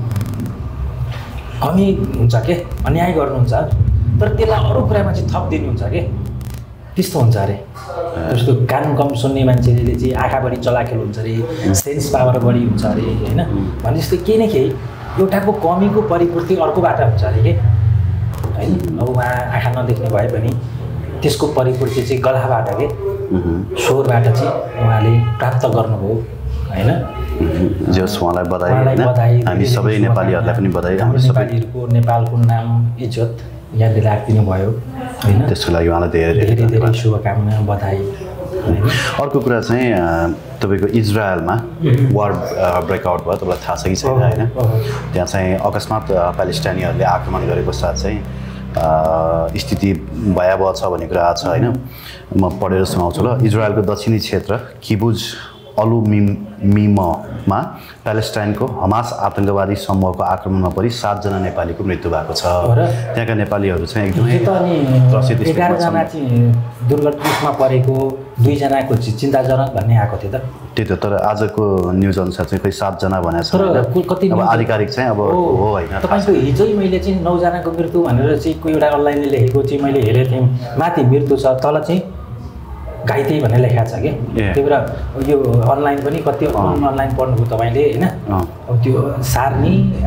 कमी हुन्छ के अन्याय गर्नुहुन्छ तर त्यसलाई अरू कुरामा चाहिँ थप दिनुहुन्छ के त्यस्तो हुन्छ अरे जस्तो कान कम सुन्ने मान्छेले चाहिँ आँखा बढी चलाखेल हुन्छ अरे सेन्स पावर बढी हुन्छ अरे होइन भने जस्तो केही न केही एउटाको कमीको परिपूर्ति अर्कोबाट हुन्छ अरे के होइन अब उहाँ आँखा नदेख्ने भए पनि त्यसको परिपूर्ति चाहिँ गलाबाट के स्वरबाट चाहिँ उहाँले प्राप्त गर्नुभयो होइन जस उहाँलाई बधाई हामी सबै नेपालीहरूलाई पनि बधाई हाम्रो नेपालीहरूको नेपालको नाम इज्जत यहाँले राखिदिनु भयो होइन त्यसको लागि उहाँलाई धेरै धेरै शुभकामना बधाई अर्को कुरा चाहिँ तपाईँको इजरायलमा वार ब्रेकआउट भयो तपाईँलाई थाहा छ कि छैन होइन त्यहाँ चाहिँ अकस्मात प्यालेस्टाइनीहरूले आक्रमण गरेको साथ चाहिँ स्थिति भयावह छ भन्ने कुरा छ होइन म पढेर सुनाउँछु ल इजरायलको दक्षिणी क्षेत्र किबुज अलुमिममा प्यालेस्टाइनको हमास आतङ्कवादी समूहको आक्रमणमा परि 7 जना नेपालीको मृत्यु भएको छ त्यहाँका नेपालीहरू चाहिँ एकदमै 11 जना चाहिँ दुर्घटनामा परेको 2 जनाको चिन्ताजनक भन्ने आएको थियो त त्यही त तर आजको न्युज अनुसार चाहिँ खोइ 7 जना भनेको छ अब आधिकारिक चाहिँ अब हो होइन तपाईँको हिजै मैले चाहिँ 9 जनाको मृत्यु भनेर चाहिँ कोही एउटा अनलाइनले लेखेको चाहिँ मैले हेरेको थिएँ माथि मृत्यु छ तल चाहिँ घाइते भनेर लेखाएको छ कि त्यही भएर यो अनलाइन पनि कति अनलाइन पढ्नुभयो तपाईँले होइन अब त्यो सार्नी होइन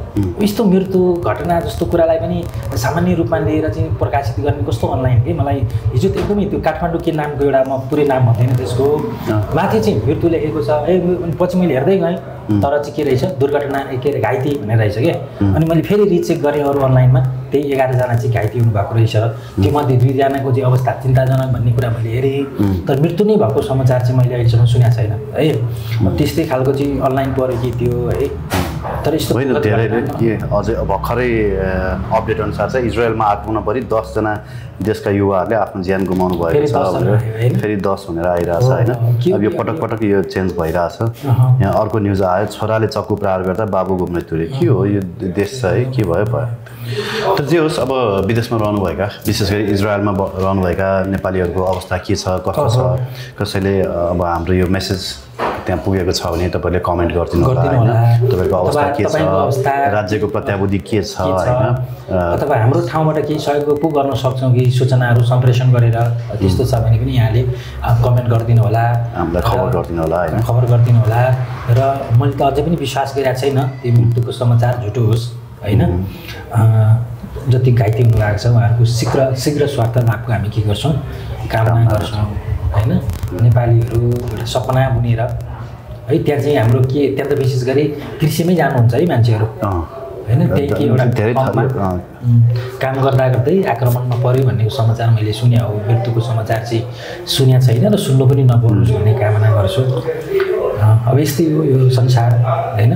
यस्तो मृत्यु घटना जस्तो कुरालाई पनि सामान्य रूपमा लिएर चाहिँ प्रकाशित गर्ने कस्तो अनलाइन के मलाई हिजो त एकदमै त्यो काठमाडौँ के नामको एउटा म पुरै नाम भन्दैन त्यसको माथि चाहिँ मृत्यु लेखेको छ पछि मैले हेर्दै गएँ तर चाहिँ के रहेछ दुर्घटना के अरे घाइते भनेर रहेछ क्या अनि मैले फेरि रिचेक गरेँ अरू अनलाइनमा त्यही 11जना चाहिँ घाइते हुनुभएको रहेछ त्यो मध्ये 2जनाको चाहिँ अवस्था चिन्ताजनक भन्ने कुरा मैले हेरेँ तर मृत्यु नै भएको समाचार चाहिँ मैले अहिलेसम्म सुनेको छैन है त्यस्तै खालको चाहिँ अनलाइन पऱ्यो कि त्यो है तर यस्तो होइन धेरैले के अझै भर्खरै अपडेट अनुसार चाहिँ इजरायलमा आक्रमण परि 10जना देशका युवाहरूले आफ्नो ज्यान गुमाउनु भएको छ भनेर फेरि 10 भनेर आइरहेछ होइन अब यो पटक पटक यो चेन्ज भइरहेछ यहाँ अर्को न्युज आयो छोराले चक्कु प्रहार गर्दा बाबुको मृत्यु रे के हो यो देश छ है के भयो तर जे होस् अब विदेशमा रहनुभएका विशेष गरी इजरायलमा रहनुभएका नेपालीहरूको अवस्था के छ कस्तो छ कसैले अब हाम्रो यो मेसेज त्यहाँ पुगेको छ भने तपाईँले कमेन्ट गरिदिनु होला होइन तपाईँको अवस्था के छ राज्यको प्रत्याभूति के छ होइन अथवा हाम्रो ठाउँबाट केही सहयोग पो गर्न सक्छौँ कि सूचनाहरू सम्प्रेषण गरेर त्यस्तो छ भने पनि यहाँले कमेन्ट गरिदिनु होला हामीलाई खबर गरिदिनु होला होइन खबर गरिदिनु होला र मैले त अझै पनि विश्वास गरिरहेको छैन त्यो मृत्युको समाचार झुटो होस् होइन जति घाइते हुनुभएको छ उहाँहरूको शीघ्र स्वास्थ्य लाभको हामी के गर्छौँ कामना गर्छौँ होइन नेपालीहरू एउटा सपना बुनेर है त्यहाँ चाहिँ हाम्रो के त्यहाँ त विशेष गरी कृषिमै जानुहुन्छ है मान्छेहरू होइन त्यही के एउटा काम गर्दा गर्दै आक्रमणमा पऱ्यो भन्ने समाचार मैले सुने हो मृत्युको समाचार चाहिँ सुनेको छैन र सुन्नु पनि नपर्नुहोस् भन्ने कामना गर्छु अब यस्तै हो यो संसार होइन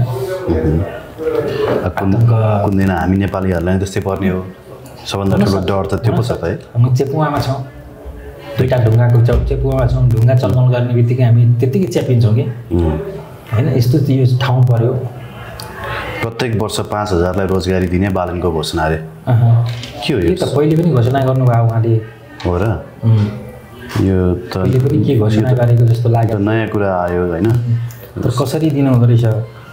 कुन दिन हामी नेपालीहरूलाई त्यस्तै पर्ने हो सबभन्दा ठुलो डर त त्यो पो छ त है हामी चेपुवामा छौँ 2टा ढुङ्गाको चेपुवामा छौँ ढुङ्गा चलचल गर्ने बित्तिकै हामी त्यत्तिकै च्यापिन्छौँ कि होइन यस्तो यो ठाउँ पर्यो प्रत्येक वर्ष 5000लाई रोजगारी दिने बालनको घोषणा अरे के हो यो त पहिले पनि घोषणा गर्नुभयो उहाँले हो र यो त पहिले पनि के घोषणा गरेको जस्तो लाग्यो नयाँ कुरा आयो होइन कसरी दिनुहुँदो रहेछ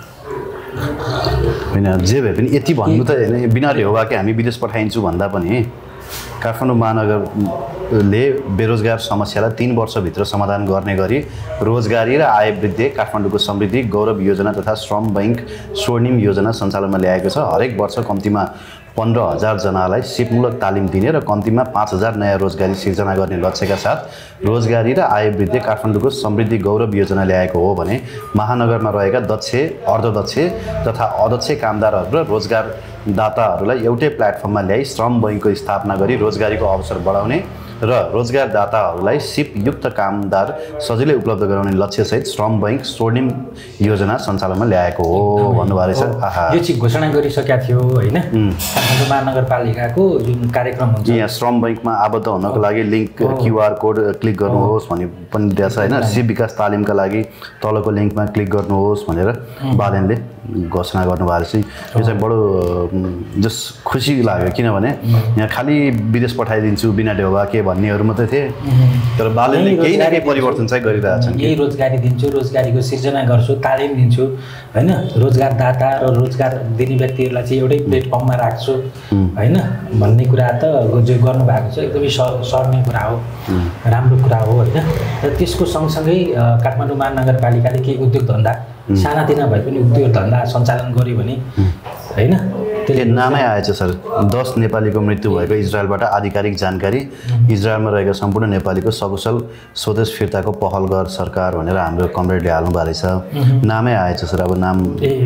होइन जे भए पनि यति भन्नु त होइन बिना ढेउवाकै हामी विदेश पठाइन्छु भन्दा पनि काठमाडौँ महानगरले बेरोजगार समस्यालाई 3 वर्षभित्र समाधान गर्ने गरी रोजगारी र आय वृद्धि काठमाडौँको समृद्धि गौरव योजना तथा श्रम बैंक स्वर्णिम योजना सञ्चालनमा ल्याएको छ हरेक वर्ष कम्तीमा 15,000 जनालाई सिपमूलक तालिम दिने र कम्तीमा 5,000 नयाँ रोजगारी सिर्जना गर्ने लक्ष्यका साथ रोजगारी र आय वृद्धि काठमाडौँको समृद्धि गौरव योजना ल्याएको हो भने महानगरमा रहेका दक्ष अर्धदक्ष तथा अदक्ष कामदारहरू र रोजगारदाताहरूलाई एउटै प्लेटफर्ममा ल्याई श्रम बैंकको स्थापना गरी रोजगारीको अवसर बढाउने र रोजगारदाताहरूलाई सिपयुक्त कामदार सजिलै उपलब्ध गराउने लक्ष्यसहित श्रम बैंक स्वर्णिम योजना सञ्चालनमा ल्याएको हो भन्नुभएको रहेछ यो चाहिँ घोषणा गरिसकेका थियो होइन काठमाडौँ महानगरपालिकाको जुन कार्यक्रम हुन्छ यहाँ श्रम बैंकमा आबद्ध हुनको लागि लिङ्क क्युआर कोड क्लिक गर्नुहोस् भन्ने पनि दिएको छ होइन सिप विकास तालिमका लागि तलको लिङ्कमा क्लिक गर्नुहोस् भनेर बालेनले घोषणा गर्नुभएको रहेछ यो चाहिँ बडो जस खुसी लाग्यो किनभने यहाँ खालि विदेश पठाइदिन्छु बिना ढेउवा के भन्नेहरू मात्रै थिए तर बालेनले केही न केही परिवर्तन चाहिँ गरिरहेछन् यही रोजगारी दिन्छु रोजगारीको सिर्जना गर्छु तालिम दिन्छु होइन रोजगारदाता र रोजगार दिने व्यक्तिहरूलाई चाहिँ एउटै प्लेटफर्ममा राख्छु होइन भन्ने कुरा त जो गर्नुभएको छ एकदमै सर्ने कुरा हो राम्रो कुरा हो होइन र त्यसको सँगसँगै काठमाडौँ महानगरपालिकाले केही उद्योग धन्दा सानातिना भए पनि उद्योग धन्दा सञ्चालन गर्यो भने होइन त्यसले नामै आएछ सर 10 नेपालीको मृत्यु भएको इजरायलबाट आधिकारिक जानकारी इजरायलमा रहेका सम्पूर्ण नेपालीको सकुशल स्वदेश फिर्ताको पहल गर सरकार भनेर हाम्रो कमरेडले हाल्नु भएको रहेछ नामै आएछ सर अब नाम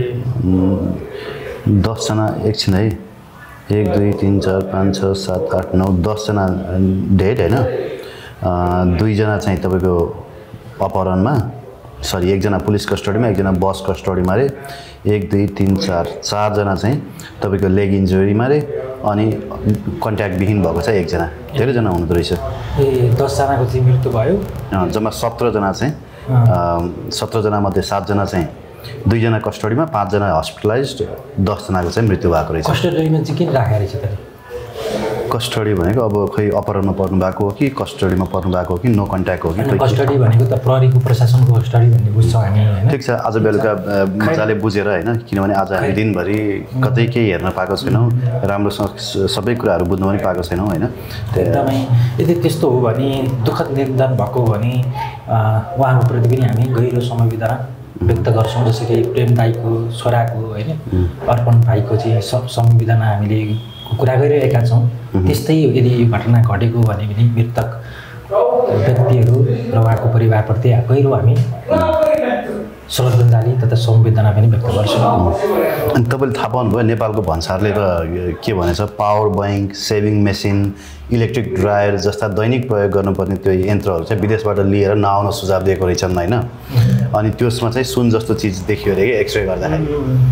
10 जना एकछिन है 1 2 3 4 5 6 7 8 9 10 जना डेड होइन 2 जना चाहिँ तपाईँको अपहरणमा सरी 1 जना पुलिस कस्टडीमा 1 जना बस कस्टडीमा रे 1 2 3 4 4 जना चाहिँ तपाईँको लेग इन्जुरीमा रे अनि कन्ट्याक्ट विहीन भएको छ 1 जना धेरैजना हुनुहुँदो रहेछ 10 जनाको चाहिँ मृत्यु भयो जम्मा 17 जना चाहिँ 17 जना मध्ये 7 जना चाहिँ 2 जना कस्टडीमा 5 जना हस्पिटलाइज्ड 10 जनाको चाहिँ मृत्यु भएको रहेछ कस्टडीमा चाहिँ किन राखेको रहेछ त कस्टडी भनेको अब खै अपहरणमा पर्नु भएको हो कि कस्टडीमा पर्नु भएको हो कि नो कन्ट्याक्ट हो कि कस्टडी भनेको त प्रहरीको प्रशासनको कस्टडी भन्ने बुझ्छौँ हामी हैन ठिक छ आज बेलुका मजाले बुझेर हैन किनभने आज हामी दिनभरि कतै केही हेर्न पाएको छैनौँ राम्रोसँग सबै कुराहरू बुझ्न पनि पाएको छैनौँ हैन एकदमै यदि त्यस्तो हो भने दुःखद निधन भएको हो भने उहाँहरूप्रति पनि हामी गहिरो समवेदना व्यक्त गर्छौँ। जसरी प्रेम दाईको छोराको होइन अर्पण भाइको चाहिँ संवेदना हामीले कुरा गरिरहेका छौँ। त्यस्तै यदि यो घटना घटेको भने पनि मृतक व्यक्तिहरू र उहाँको परिवारप्रति गहिरो हामी श्रद्धाञ्जली तथा संवेदना पनि व्यक्त गर्छौँ। अनि तपाईँले थाहा पाउनुभयो नेपालको भन्सारले त के भनेछ, power bank, shaving machine, electric dryer जस्ता दैनिक प्रयोग गर्नुपर्ने त्यो यन्त्रहरू चाहिँ विदेशबाट लिएर नआउन सुझाव दिएको रहेछन् होइन। अनि त्यसमा चाहिँ सुन जस्तो चिज देखियो अरे कि एक्सरे गर्दाखेरि।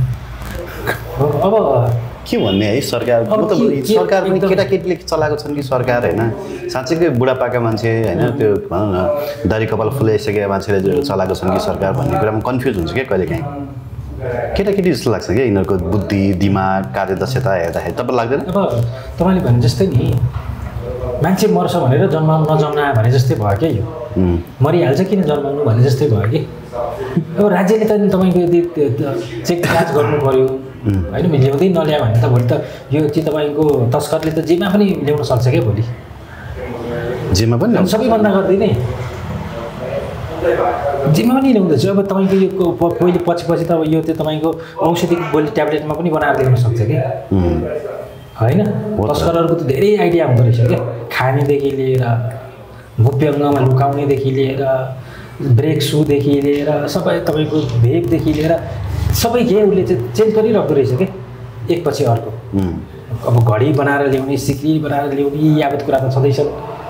अब के भन्ने है सरकार, मतलब सरकार पनि केटाकेटीले चलाएको छन् कि सरकार होइन, साँच्चैकै बुढापाका मान्छे होइन त्यो भनौँ न दारी कपाल फुलाइसकेका मान्छेले चलाएको छन् कि सरकार भन्ने कुरामा कन्फ्युज हुन्छ क्या कहिलेकाहीँ। केटाकेटी जस्तो लाग्छ क्या यिनीहरूको बुद्धि दिमाग कार्यदक्षता हेर्दाखेरि, तपाईँ लाग्दैन? अब तपाईँले भने जस्तै नि मान्छे मर्छ भनेर जन्माउनु नजन्मा भने जस्तै भयो क्या यो, मरिहाल्छ किन जन्माउनु भने जस्तै भयो कि। अब राज्यले त तपाईँको यदि चेक जाँच गर्नु पऱ्यो होइन, ल्याउँदै नल्यायो भने त भोलि त यो चाहिँ तपाईँको तस्करले त जेमा पनि ल्याउन सक्छ क्या भोलि, जेमा पनि सबैभन्दा गर्दैन जेमा पनि ल्याउँदैछ। अब तपाईँको यो पहिले पछि त अब यो चाहिँ तपाईँको औषधिको गोली ट्याब्लेटमा पनि बनाएर ल्याउन सक्छ क्या होइन। तस्करहरूको त धेरै आइडिया हुँदो रहेछ क्या, खानेदेखि लिएर गोप्य अङ्गमा लुकाउनेदेखि लिएर ब्रेक सुदेखि लिएर सबै तपाईँको भेगदेखि लिएर सबै के उसले चाहिँ चेन्ज गरिरहेको रहेछ क्या एकपछि अर्को। अब घडी बनाएर ल्याउने, सिक्री बनाएर ल्याउने, यावत कुरा त छँदैछन्।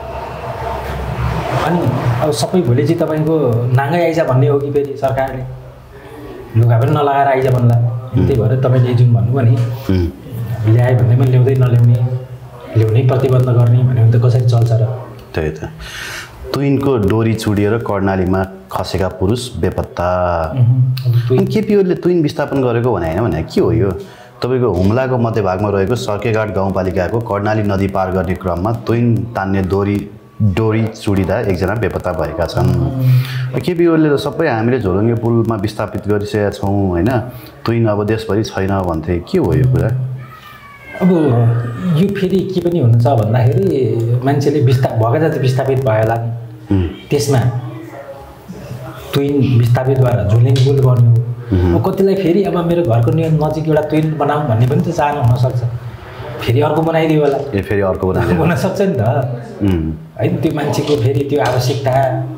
अनि अब सबै भोलि चाहिँ तपाईँको नाङ्गै आइज भन्ने हो कि फेरि सरकारले लुगा पनि नलगाएर आइज भन्ला। त्यही भएर तपाईँले जुन भन्नुभयो नि ल्यायो भन्ने पनि ल्याउँदै नल्याउने, ल्याउनै प्रतिबन्ध गर्ने भन्यो भने त कसरी चल्छ र। त्यही त तुइनको डोरी चुडिएर कर्णालीमा खसेका पुरुष बेपत्ता। केपीओले तुइन विस्थापन गरेको भने होइन भने के हो यो? तपाईँको हुम्लाको मध्यभागमा रहेको सर्केघाट गाउँपालिकाको कर्णाली नदी पार गर्ने क्रममा तुइन तान्ने डोरी चुडिँदा एकजना बेपत्ता भएका छन्। केपीओले त सबै हामीले झोलुङ्गे पुलमा विस्थापित गरिसकेका छौँ होइन, तुइन अब देशभरि छैन भन्थे, के हो यो कुरा? अब यो फेरि के पनि हुन्छ भन्दाखेरि मान्छेले भएका जति विस्थापित भयो होला नि, त्यसमा तुइन विस्थापित भएर झोलुङ्गे पुल बन्यो। अब कतिलाई फेरि अब मेरो घरको नजिक एउटा तुइन बनाऊँ भन्ने पनि त चाहना हुनसक्छ, फेरि अर्को बनाइदियो होला, फेरि अर्को हुन सक्छ नि त होइन। त्यो मान्छेको फेरि त्यो आवश्यकता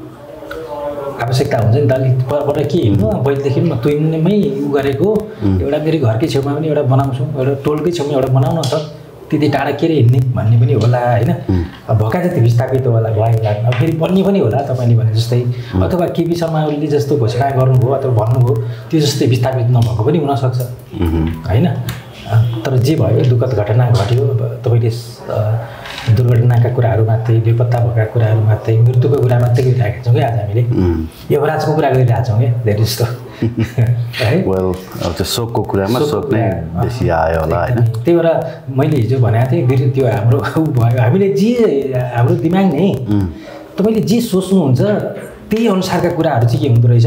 हुन्छ नि त। अलिक परबाट के हेर्नु पहिलेदेखि म तुइनमै उ गरेको एउटा मेरो घरकै छेउमा पनि एउटा बनाउँछु, एउटा टोलकै छेउमा एउटा बनाउन त त्यति टाढा के अरे हिँड्ने भन्ने पनि होला होइन। अब भएका जति विस्थापित होला भयो होला, अब फेरि बन्ने पनि होला तपाईँले भने जस्तै, अथवा केपी शर्मा ओलीले जस्तो घोषणा गर्नुभयो अथवा भन्नुभयो त्यो जस्तै विस्थापित नभएको पनि हुनसक्छ होइन। तर जे भयो दुःखद घटना घट्यो। अब तपाईँले दुर्घटनाका कुराहरू मात्रै, बेपत्ता भएका कुराहरू मात्रै, मृत्युको कुरा मात्रै गरिरहेका छौँ क्या आज हामीले, यवराजको कुरा गरिरहेको छौँ क्या धेरै जस्तो है। अब त्यो शोकको कुरामा शोक नै बेसी आयो होला होइन। त्यही भएर मैले हिजो भनेको थिएँ त्यो हाम्रो भयो, हामीले जे हाम्रो दिमाग नै तपाईँले जे सोच्नुहुन्छ त्यही अनुसारका कुराहरू चाहिँ के हुँदो रहेछ,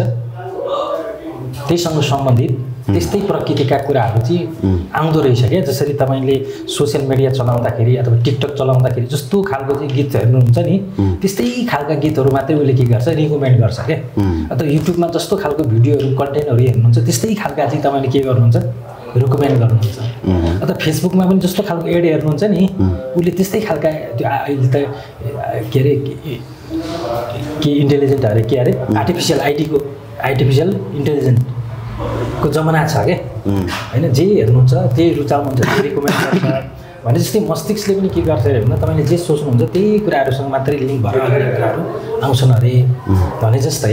त्यहीसँग सम्बन्धित त्यस्तै प्रकृतिका कुराहरू चाहिँ आउँदो रहेछ क्या। जसरी तपाईँले सोसियल मिडिया चलाउँदाखेरि अथवा टिकटक चलाउँदाखेरि जस्तो खालको चाहिँ गीत हेर्नुहुन्छ नि त्यस्तै खालका गीतहरू मात्रै उसले के गर्छ, रिकमेन्ड गर्छ क्या। अथवा युट्युबमा जस्तो खालको भिडियोहरू कन्टेन्टहरू हेर्नुहुन्छ त्यस्तै खालका चाहिँ तपाईँले के गर्नुहुन्छ, रिकमेन्ड गर्नुहुन्छ। अथवा फेसबुकमा पनि जस्तो खालको एड हेर्नुहुन्छ नि उसले त्यस्तै खालका त्यो अहिले त के अरे के इन्टेलिजेन्ट अरे के अरे आर्टिफिसियल इन्टेलिजेन्टको जमाना छ क्या होइन। जे हेर्नुहुन्छ त्यही रुचाउनुहुन्छ त्यही रिकमेन्ड गर्छ भने जस्तै मस्तिष्कले पनि के गर्छ अरे भन्दा तपाईँले जे सोच्नुहुन्छ त्यही कुराहरूसँग मात्रै लिङ्क भएर आउने कुराहरू आउँछन् अरे भने जस्तै।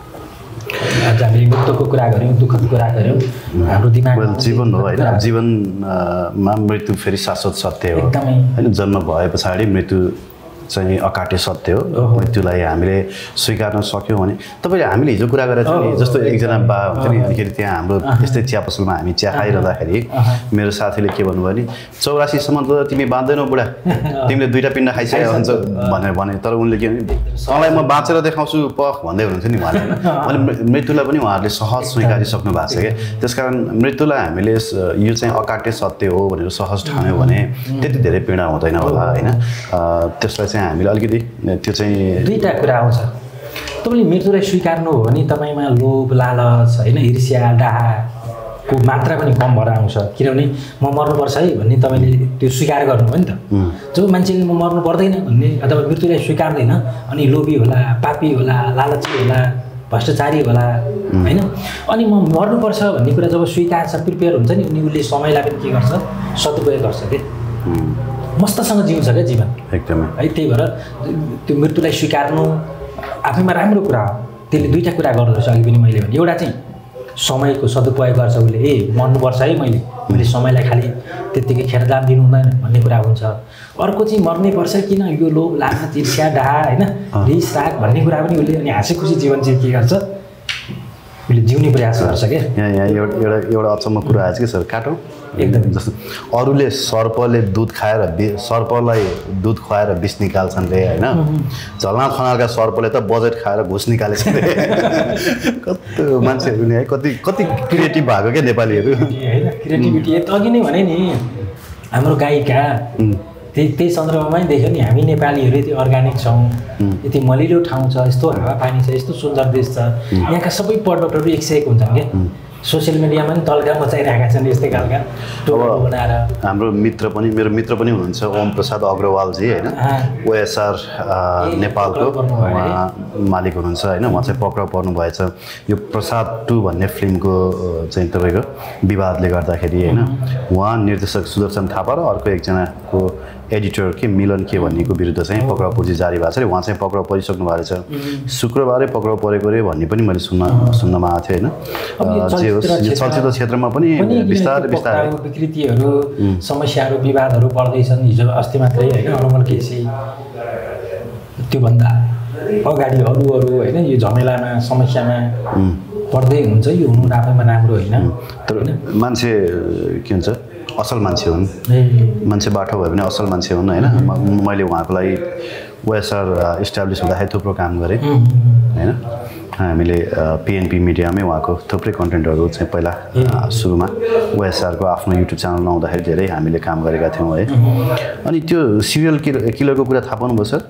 आज हामीले मृत्युको कुरा गऱ्यौँ, दुःखद कुरा गऱ्यौँ, हाम्रो दिमाग जीवन हो होइन। जीवनमा मृत्यु फेरि शाश्वत सत्य हो एकदमै होइन। जन्म भए पछाडि मृत्यु चाहिँ अकाट्य सत्य हो। मृत्युलाई हामीले स्वीकार्न सक्यौँ भने तपाईँले हामीले हिजो कुरा गरेको थियौँ नि, जस्तो एकजना बा हुन्छ नि अनिखेरि त्यहाँ हाम्रो यस्तै चिया पसलमा हामी चिया खाइरहँदाखेरि मेरो साथीले के भन्नुभयो नि, 84सम्म त तिमी बाँच्दैनौ बुढा, तिमीले 2टा पिण्ड खाइसकेको हुन्छ भनेर भने। तर उनले के भने तँलाई म बाँचेर देखाउँछु पख भन्दै हुनुहुन्थ्यो नि उहाँले होइन। मैले मृत्युलाई पनि उहाँहरूले सहज स्वीकारिसक्नु भएको छ क्या। त्यसकारण मृत्युलाई हामीले यो चाहिँ अकाट्य सत्य हो भनेर सहज ठान्यो भने त्यति धेरै पीडा हुँदैन होला होइन। त्यसलाई हामीले अलिकति त्यो चाहिँ 2टा कुरा आउँछ। तपाईँले मृत्युलाई स्वीकार्नु हो भने तपाईँमा लोभ लालच होइन ईर्ष्या डाहाको मात्रा पनि कम भएर आउँछ किनभने म मर्नुपर्छ है भन्ने तपाईँले त्यो स्वीकार गर्नुभयो नि त जब मान्छेले म मर्नु पर्दैन भन्ने अथवा मृत्युलाई स्वीकार्दैन अनि लोभी होला पापी होला लालची होला भ्रष्टाचारी होला होइन अनि म मर्नुपर्छ भन्ने कुरा जब स्वीकार छ प्रिपेयर हुन्छ नि अनि उसले समयलाई पनि के गर्छ सदुपयोग गर्छ कि मस्तसँग जिउँछ क्या जीवन एकदमै है त्यही भएर त्यो मृत्युलाई स्वीकार्नु आफैमा राम्रो कुरा हो त्यसले दुईवटा कुरा गर्दो रहेछ अघि पनि मैले भने एउटा चाहिँ समयको सदुपयोग गर्छ उसले ए मर्नुपर्छ है मैले समयलाई खालि त्यत्तिकै खेरदाम दिनु हुँदैन भन्ने कुरा हुन्छ अर्को चाहिँ मर्नै पर्छ किन यो लोभ लालच ईर्ष्या डाहा होइन रिस राग भन्ने कुरा पनि उसले अनि हाँसी खुसी जीवन चाहिँ के गर्छ उसले जिउने प्रयास गर्छ क्या यहाँ एउटा अचम्म कुरा आएछ कि सर काटौँ एकदम जस्तो अरूले सर्पले दुध खाएर सर्पलाई दुध खुवाएर विष निकाल्छन् रे होइन झलना खनालका सर्पले त बजेट खाएर घुस निकालेछ रे कति मान्छेहरू नि है कति क्रिएटिभ भएको क्या नेपालीहरू होइन क्रिएटिभिटी अघि नै भने नि हाम्रो गायिका त्यही सन्दर्भमै देख्यो नि हामी नेपालीहरू यति अर्ग्यानिक छौँ यति मलिलो ठाउँ छ यस्तो हावापानी छ यस्तो सुन्दर देश छ यहाँका सबै पर्यटकहरू 101 हुन्छन् क्या सोसियल मिडियामा पनि तल्का मचाइरहेका छन् यस्तै खालका टोलहरू बनाएर हाम्रो मित्र पनि मेरो मित्र पनि हुनुहुन्छ ओम प्रसाद अग्रवालजी होइन ओएसआर नेपालको मालिक हुनुहुन्छ होइन उहाँ चाहिँ पक्राउ पर्नु भएछ यो प्रसाद 2 भन्ने फिल्मको चाहिँ तपाईँको विवादले गर्दाखेरि होइन उहाँ निर्देशक सुदर्शन थापा र अर्को एकजनाको एडिटर के मिलन के भन्नेको विरुद्ध चाहिँ पक्राउ पूर्जी जारी भएको छ अरे उहाँ चाहिँ पक्राउ परिसक्नु भएको छ शुक्रबारै पक्राउ परेको रे भन्ने पनि मैले सुन्नमा आएको थियो होइन जे होस् यो चलचित्र क्षेत्रमा पनि बिस्तारै बिस्तारै विकृतिहरू समस्याहरू विवादहरू बढ्दैछन् हिजो अस्ति मात्रै होइन अनुमल केसी त्योभन्दा अगाडि अरू होइन यो झमेलामा समस्यामा पर्दै हुन्छ यो हुनु आफैमा राम्रो होइन तर मान्छे के हुन्छ असल मान्छे हुन् मान्छे बाठो भयो भने असल मान्छे हुन् होइन मैले उहाँको लागि ओएसआर इस्टाब्लिस हुँदाखेरि थुप्रो काम गरेँ होइन हामीले पिएनपी मिडियामै उहाँको थुप्रै कन्टेन्टहरू चाहिँ पहिला सुरुमा ओएसआरको आफ्नो युट्युब च्यानल नआउँदाखेरि धेरै हामीले काम गरेका थियौँ है अनि त्यो सिरियल किलरको कुरा थाहा पाउनुभयो सर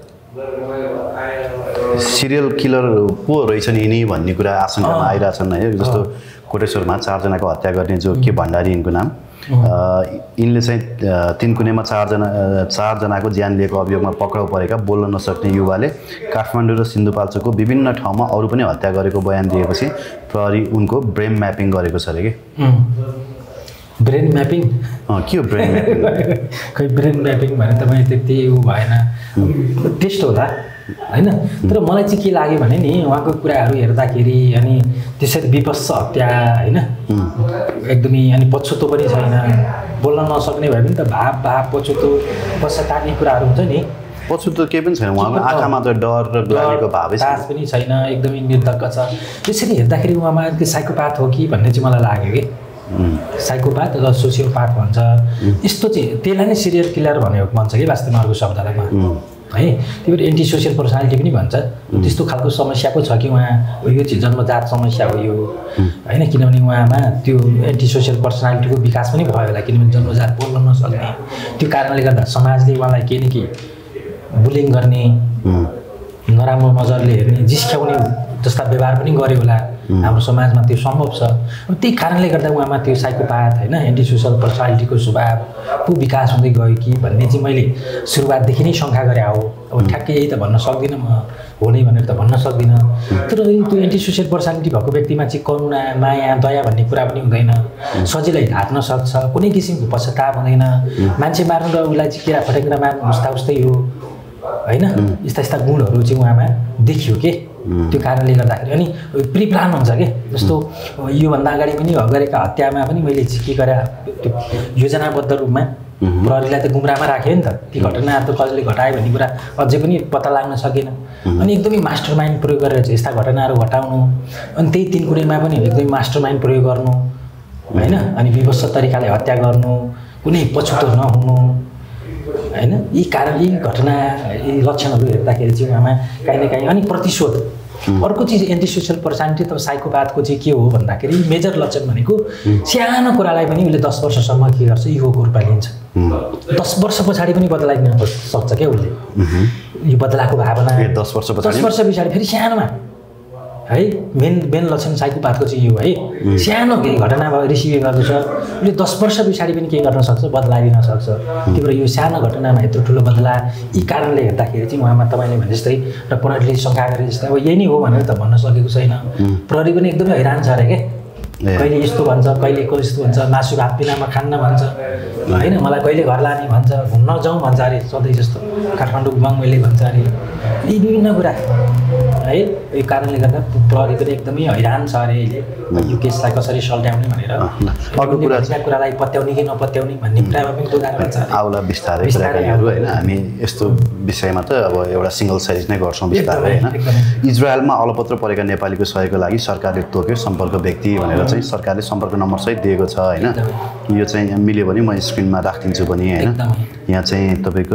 सिरियल किलर पो रहेछन् यिनी भन्ने कुरा आशंकामा आइरहेछन् है जस्तो कोटेश्वरमा 4 जनाको हत्या गर्ने जो के भण्डारी यिनको नाम यिनले चाहिँ तिनकुनेमा 4 जनाको ज्यान लिएको अभियोगमा पक्राउ परेका बोल्न नसक्ने युवाले काठमाडौँ र सिन्धुपाल्चोकको विभिन्न ठाउँमा अरू पनि हत्या गरेको बयान दिएपछि प्रहरी उनको ब्रेन म्यापिङ गरेको छ अरे कि ब्रेन म्यापिङ के हो ब्रेन म्यापिङ खै ब्रेन म्यापिङ भने तपाईँ त्यति ऊ भएन टेस्ट होला होइन तर मलाई चाहिँ के लाग्यो भने नि उहाँको कुराहरू हेर्दाखेरि अनि त्यसरी विपस्स हत्या होइन एकदमै अनि पछुतो पनि छैन बोल्न नसक्ने भए पनि त भाव पछुतो पश्चातापी कुराहरू हुन्छ नि पछुतो केही पनि छैन उहाँको आँखामा त डर र ग्लानीको भावै सास पनि छैन एकदमै निर्धक्क छ त्यसरी हेर्दाखेरि उहाँमा त्यो साइकोपाथ हो कि भन्ने चाहिँ मलाई लाग्यो कि साइकोपाथ र सोसियोपाथ भन्छ यस्तो चाहिँ त्यसलाई नै सिरियल किलर भनेको भन्छ कि वास्तवमा अर्को शब्दलाई है त्यो पनि एन्टी सोसियल पर्सनालिटी पनि भन्छ त्यस्तो खालको समस्या पो छ कि उहाँ यो चाहिँ जन्मजात समस्या हो यो होइन किनभने उहाँमा त्यो एन्टी सोसियल पर्सनालिटीको विकास पनि भयो होला किनभने जन्मजात बोल्न नसक्ने त्यो कारणले गर्दा समाजले उहाँलाई केही न केही बुलिङ गर्ने नराम्रो नजरले हेर्ने जिस्क्याउने जस्ता व्यवहार पनि गर्यो होला हाम्रो समाजमा त्यो सम्भव छ त्यही कारणले गर्दा उहाँमा त्यो साइकोपाथ होइन एन्टी सोसियल पर्सनालिटीको स्वभावको विकास हुँदै गयो कि भन्ने चाहिँ मैले सुरुवातदेखि नै शङ्का गरे हो अब ठ्याक्कै यही त भन्न सक्दिनँ म हो नै भनेर त भन्न सक्दिनँ तर त्यो एन्टी सोसियल पर्सनालिटी भएको व्यक्तिमा चाहिँ करुणा माया दया भन्ने कुरा पनि हुँदैन सजिलै ढाक्न सक्छ कुनै किसिमको पश्चाताप हुँदैन मान्छे मार्नु र उसलाई चाहिँ किरा फटेक्रा मार्नु उस्ता उस्तै हो होइन यस्ता यस्ता गुणहरू चाहिँ उहाँमा देखियो के त्यो कारणले गर्दाखेरि अनि प्रिप्लान हुन्छ कि जस्तो योभन्दा अगाडि पनि गरेका हत्यामा पनि मैले के गरेँ त्यो योजनाबद्ध रूपमा प्रहरीलाई त गुमराहमा राखेँ नि त ती घटनाहरू त कसले घटायो भन्ने कुरा अझै पनि पत्ता लाग्न सकेन अनि एकदमै मास्टर माइन्ड प्रयोग गरेर चाहिँ यस्ता घटनाहरू घटाउनु अनि त्यही तिनकुनेमा पनि एकदमै मास्टर माइन्ड प्रयोग गर्नु होइन अनि विवश तरिकाले हत्या गर्नु कुनै पछुतो नहुनु होइन यी कारण यी घटना यी लक्षणहरू हेर्दाखेरि चाहिँ उहाँमा काहीँ न काहीँ अनि प्रतिशोध अर्को चिज एन्टी सोसियल पर्सनालिटी त साइकोपाथको चाहिँ के हो भन्दाखेरि मेजर लक्षण भनेको सानो कुरालाई पनि उसले 10 वर्षसम्म के गर्छ इगोको रूपमा लिन्छ 10 वर्ष पछाडि पनि बदलाइदिन सक्छ क्या उसले यो बदलाको भावना 10 वर्ष पछाडि 10 वर्ष पछाडि फेरि सानोमा है मेन लक्षण साइकोपाथको चाहिँ यो है सानो केही घटना भयो रिसिभ भएको छ उसले 10 वर्ष पछाडि पनि केही गर्न सक्छ बदलाइदिन सक्छ त्यही भएर यो सानो घटनामा यत्रो ठुलो बदला यी कारणले हेर्दाखेरि चाहिँ उहाँमा तपाईँले भने जस्तै र प्रहरीले शङ्का गरे जस्तै अब यही नै हो भनेर त भन्न सकेको छैन प्रहरी पनि एकदमै हैरान छ अरे के कहिले यस्तो भन्छ कहिले यस्तो भन्छ मासु भात बिनामा खान्न भन्छ होइन मलाई कहिले घर लाने भन्छ घुम्न जाउँ भन्छ अरे सधैँ जस्तो काठमाडौँ घुमाउँ मैले भन्छ अरे यी विभिन्न कुरा है यो कारणले गर्दा प्रहरी पनि एकदमै हैरान छ अरे अहिले यो केसलाई कसरी सल्ट्याउने भनेर अर्को कुरालाई पत्याउने कि नपत्याउने भन्ने कुरामा पनि दोधारमा छ आउला बिस्तारै कुराकानीहरू होइन हामी यस्तो विषयमा त अब एउटा सिङ्गल सिरिज नै गर्छौँ बिस्तारै होइन इजरायलमा अलपत्र परेका नेपालीको सहयोगको लागि सरकारले तोक्यो सम्पर्क व्यक्ति भनेर चाहिँ सरकारले सम्पर्क नम्बर सहित दिएको छ होइन यो चाहिँ मिल्यो भने म स्क्रिनमा राखिदिन्छु पनि होइन यहाँ चाहिँ तपाईँको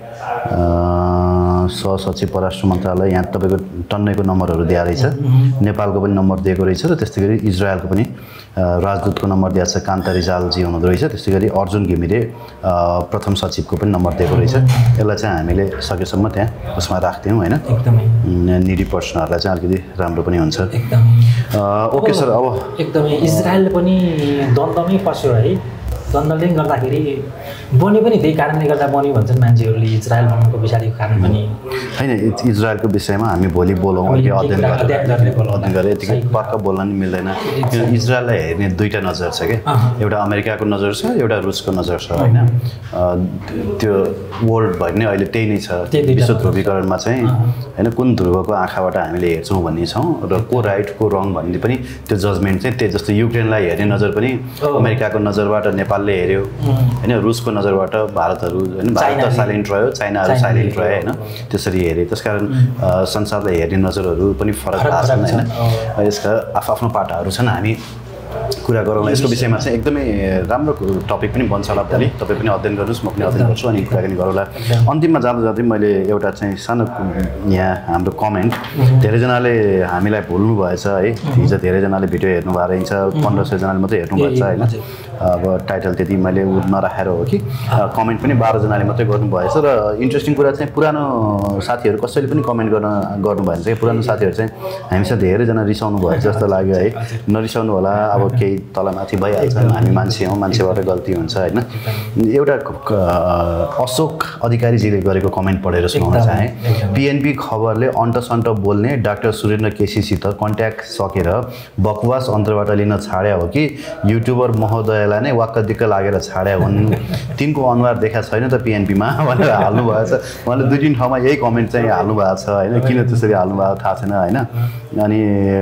सहसचिव परराष्ट्र मन्त्रालय यहाँ तपाईँको टन्नैको नम्बरहरू दिएको रहेछ नेपालको पनि नम्बर दिएको रहेछ र त्यस्तै गरी इजरायलको पनि राजदूतको नम्बर दिएको छ कान्ता रिजालजी हुनुहुँदो रहेछ त्यस्तै गरी अर्जुन घिमिरे प्रथम सचिवको पनि नम्बर दिएको रहेछ यसलाई चाहिँ हामीले सकेसम्म त्यहाँ उसमा राख्थ्यौँ होइन निडी पर्सनहरूलाई चाहिँ अलिकति राम्रो पनि हुन्छ ओके सर अब एकदमै इजरायल पनि द्वन्द्वमै पस्यो है द्वन्द्वले गर्दाखेरि बन्यो पनि त्यही कारणले गर्दा बन्यो भन्छन् मान्छेहरूले इजरायल बन्नुको पछाडिको कारण पनि होइन इजरायलको विषयमा हामी भोलि बोलौँ अध्ययन गरेर यतिकै पक्क बोल्न नि मिल्दैन इजरायललाई हेर्ने दुईवटा नजर छ क्या एउटा अमेरिकाको नजर छ एउटा रुसको नजर छ होइन त्यो वर्ल्ड भयो नि अहिले त्यही नै छ विश्व ध्रुवीकरणमा चाहिँ होइन कुन ध्रुवको आँखाबाट हामीले हेर्छौँ भन्ने छौँ र को राइट को रङ भन्ने पनि त्यो जजमेन्ट चाहिँ त्यही जस्तो युक्रेनलाई हेर्ने नजर पनि अमेरिकाको नजरबाट नेपालले हेऱ्यो होइन रुसको नजरबाट भारतहरू होइन भारत त साइलेन्ट रह्यो चाइनाहरू साइलेन्ट रह्यो होइन त्यसरी हेरे त्यसकारण संसारलाई हेर्ने नजरहरू पनि फरक भएको छन् होइन यसका आफ्नो पाटाहरू छन् हामी कुरा गरौँला यसको विषयमा चाहिँ एकदमै राम्रो टपिक पनि बन्छ होला भोलि तपाईँ पनि अध्ययन गर्नुहोस् म पनि अध्ययन गर्छु अनि कुराकानी गरौँला अन्तिममा जाँदा जाँदै मैले एउटा चाहिँ सानो यहाँ हाम्रो कमेन्ट धेरैजनाले हामीलाई भुल्नु भएछ है हिजो धेरैजनाले भिडियो हेर्नु भएको रहेछ 1500जनाले मात्रै हेर्नु भएछ होइन अब टाइटल त्यति मैले नराखेर हो कि कमेन्ट पनि 12जनाले मात्रै गर्नुभएछ र इन्ट्रेस्टिङ कुरा चाहिँ पुरानो साथीहरू कसैले पनि कमेन्ट गर्नु भएन चाहिँ पुरानो साथीहरू चाहिँ हामीसँग धेरैजना रिसाउनु भएछ जस्तो लाग्यो है नरिसाउनु होला अब केही तलमाथि भइहाल्छ हामी मान्छे हौँ मान्छेबाट गल्ती हुन्छ होइन एउटा अशोक अधिकारीजीले गरेको कमेन्ट पढेर सुनाउन चाहेँ पिएनपी खबरले अन्टसन्ट बोल्ने डाक्टर सुरेन्द्र केसीसित कन्ट्याक्ट सकेर बकवास अन्तरबाट लिन छाड्या हो कि युट्युबर महोदयलाई नै वाक्क दिक्क लागेर छाड्या हुन् तिनको अनुहार देखा छैन त पिएनपीमा भनेर हाल्नु भएको छ उहाँले 2-3 ठाउँमा यही कमेन्ट चाहिँ हाल्नु भएको छ होइन किन त्यसरी हाल्नु भएको थाहा छैन होइन अनि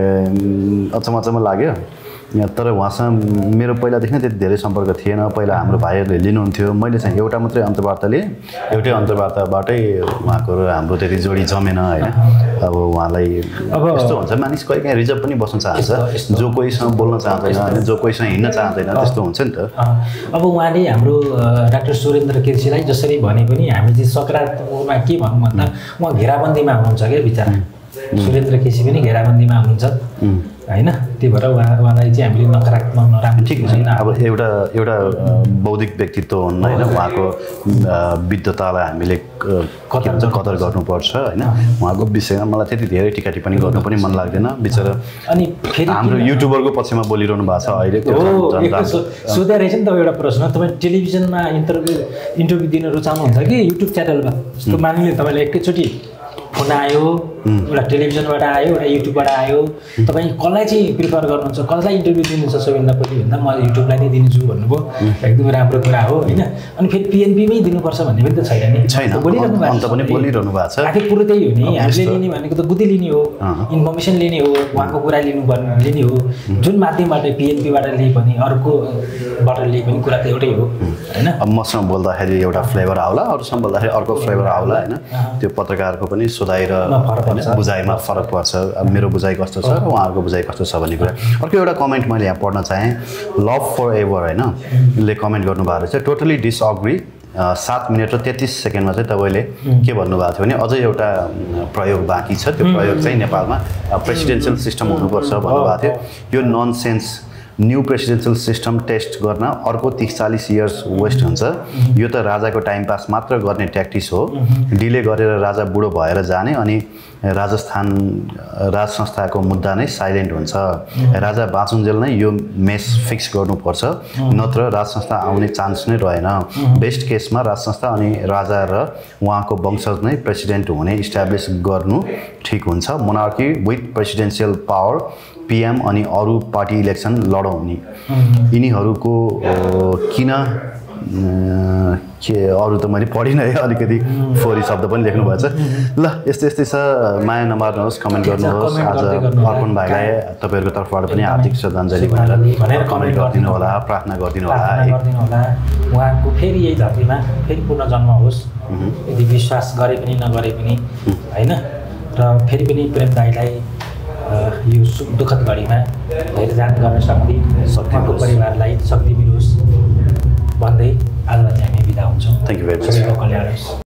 अचम्म लाग्यो तर उहाँसँग मेरो पहिलादेखि नै त्यति धेरै सम्पर्क थिएन पहिला हाम्रो भाइहरूले लिनुहुन्थ्यो मैले चाहिँ एउटा मात्रै अन्तर्वार्ता लिएँ एउटै अन्तर्वार्ताबाटै उहाँको र हाम्रो त्यति जोडी जमेन होइन अब उहाँलाई यस्तो हुन्छ मानिस कहिले काहीँ रिजर्भ पनि बस्न चाहन्छ जो कोहीसँग बोल्न चाहँदैन होइन जो कोहीसँग हिँड्न चाहँदैन त्यस्तो हुन्छ नि त अब उहाँले हाम्रो डाक्टर सुरेन्द्र केसीलाई जसरी भने पनि हामी चाहिँ सकारात्मकमा के भनौँ भन्दा उहाँ घेराबन्दीमा हुनुहुन्छ क्या बिचरा सुरेन्द्र केसी पनि घेराबन्दीमा हुनुहुन्छ होइन त्यही भएर उहाँलाई चाहिँ हामीले नकारात्मक नराम्रो ठिक छैन अब एउटा बौद्धिक व्यक्तित्व हुन् होइन उहाँको विद्वतालाई हामीले के भन्छ कदर गर्नुपर्छ होइन उहाँको विषयमा मलाई त्यति धेरै टिका टिप्पणी गर्नु पनि मन लाग्दैन बिचरा अनि फेरि हाम्रो युट्युबरको पक्षमा बोलिरहनु भएको छ अहिले सोधे रहेछ नि त एउटा प्रश्न तपाईँ टेलिभिजनमा इन्टरभ्यू दिन रुचाउनुहुन्छ कि युट्युब च्यानलमा जस्तो मानिले तपाईँलाई एकैचोटि फोन आयो एउटा टेलिभिजनबाट आयो एउटा युट्युबबाट आयो तपाईँ कसलाई चाहिँ प्रिफर गर्नुहुन्छ कसलाई इन्टरभ्यू दिनुहुन्छ सबैभन्दा पछि भन्दा म युट्युबलाई नै दिन्छु भन्नुभयो एकदमै राम्रो कुरा हो होइन अनि फेरि पिएनपीमै दिनुपर्छ भन्ने पनि त छैन नि छैन अन्त पनि बोलिरहनु भएको छ आखिर कुरो त्यही हो नि हामीले लिने भनेको त बुद्धि लिने हो इन्फर्मेसन लिने हो उहाँको कुरा लिने हो जुन माध्यमबाट पिएनपीबाट लिए पनि अर्कोबाट लिए पनि कुरा त एउटै हो होइन अब मसँग बोल्दाखेरि एउटा फ्लेभर आउला अरूसँग बोल्दाखेरि अर्को फ्लेभर आउला होइन त्यो पत्रकारको पनि सोधाइ र बुझाइमा फरक पर्छ अब मेरो बुझाइ कस्तो छ र उहाँहरूको बुझाइ कस्तो छ भन्ने कुरा अर्को एउटा कमेन्ट मैले यहाँ पढ्न चाहेँ लभ फर एभर होइन ले कमेन्ट गर्नुभएको रहेछ टोटली डिसअग्री 7 मिनट र 33 सेकेन्डमा चाहिँ तपाईँले के भन्नुभएको थियो भने अझै एउटा प्रयोग बाँकी छ त्यो प्रयोग चाहिँ नेपालमा प्रेसिडेन्सियल सिस्टम हुनुपर्छ भन्नुभएको थियो यो nonsense new presidential system test गर्न अर्को 30-40 इयर्स वेस्ट हुन्छ। यो त राजाको टाइम पास मात्र गर्ने ट्याक्टिस हो। डिले गरेर राजा बुढो भएर जाने अनि राजस्थान राज संस्थाको मुद्दा नै साइलेन्ट हुन्छ। राजा बाँचुन्जेल नै यो मेस फिक्स गर्नुपर्छ, नत्र राज संस्था आउने चान्स नै रहेन। बेस्ट केसमा राज संस्था अनि राजा र उहाँको वंशज नै प्रेसिडेन्ट हुने इस्टाब्लिस गर्नु ठिक हुन्छ। Monarchy with presidential power, PM अनि अरू पार्टी इलेक्सन लडौँ नि। यिनीहरूको किन के अरू त मैले पढिनँ है, अलिकति फोरी शब्द पनि लेख्नु भएछ। ल यस्तै यस्तै छ, माया नमार्नुहोस्, कमेन्ट गर्नुहोस्। आज अर्पण भाइलाई तपाईँहरूको तर्फबाट पनि हार्दिक श्रद्धाञ्जली भनेर कमेन्ट गरिदिनु होला, प्रार्थना गरिदिनु होला। उहाँको फेरि यही धरतीमा फेरि पुनर्जन्म होस्, यदि विश्वास गरे पनि नगरे पनि होइन। र फेरि पनि प्रेम दाइलाई यो दुःखद घडीमा धैर्यधारण गर्न सक्ने उहाँको परिवारलाई शक्ति मिलोस् भन्दै आजलाई चाहिँ हामी बिदा हुन्छौँ। Thank you very much. सबैको कल्याण होस्।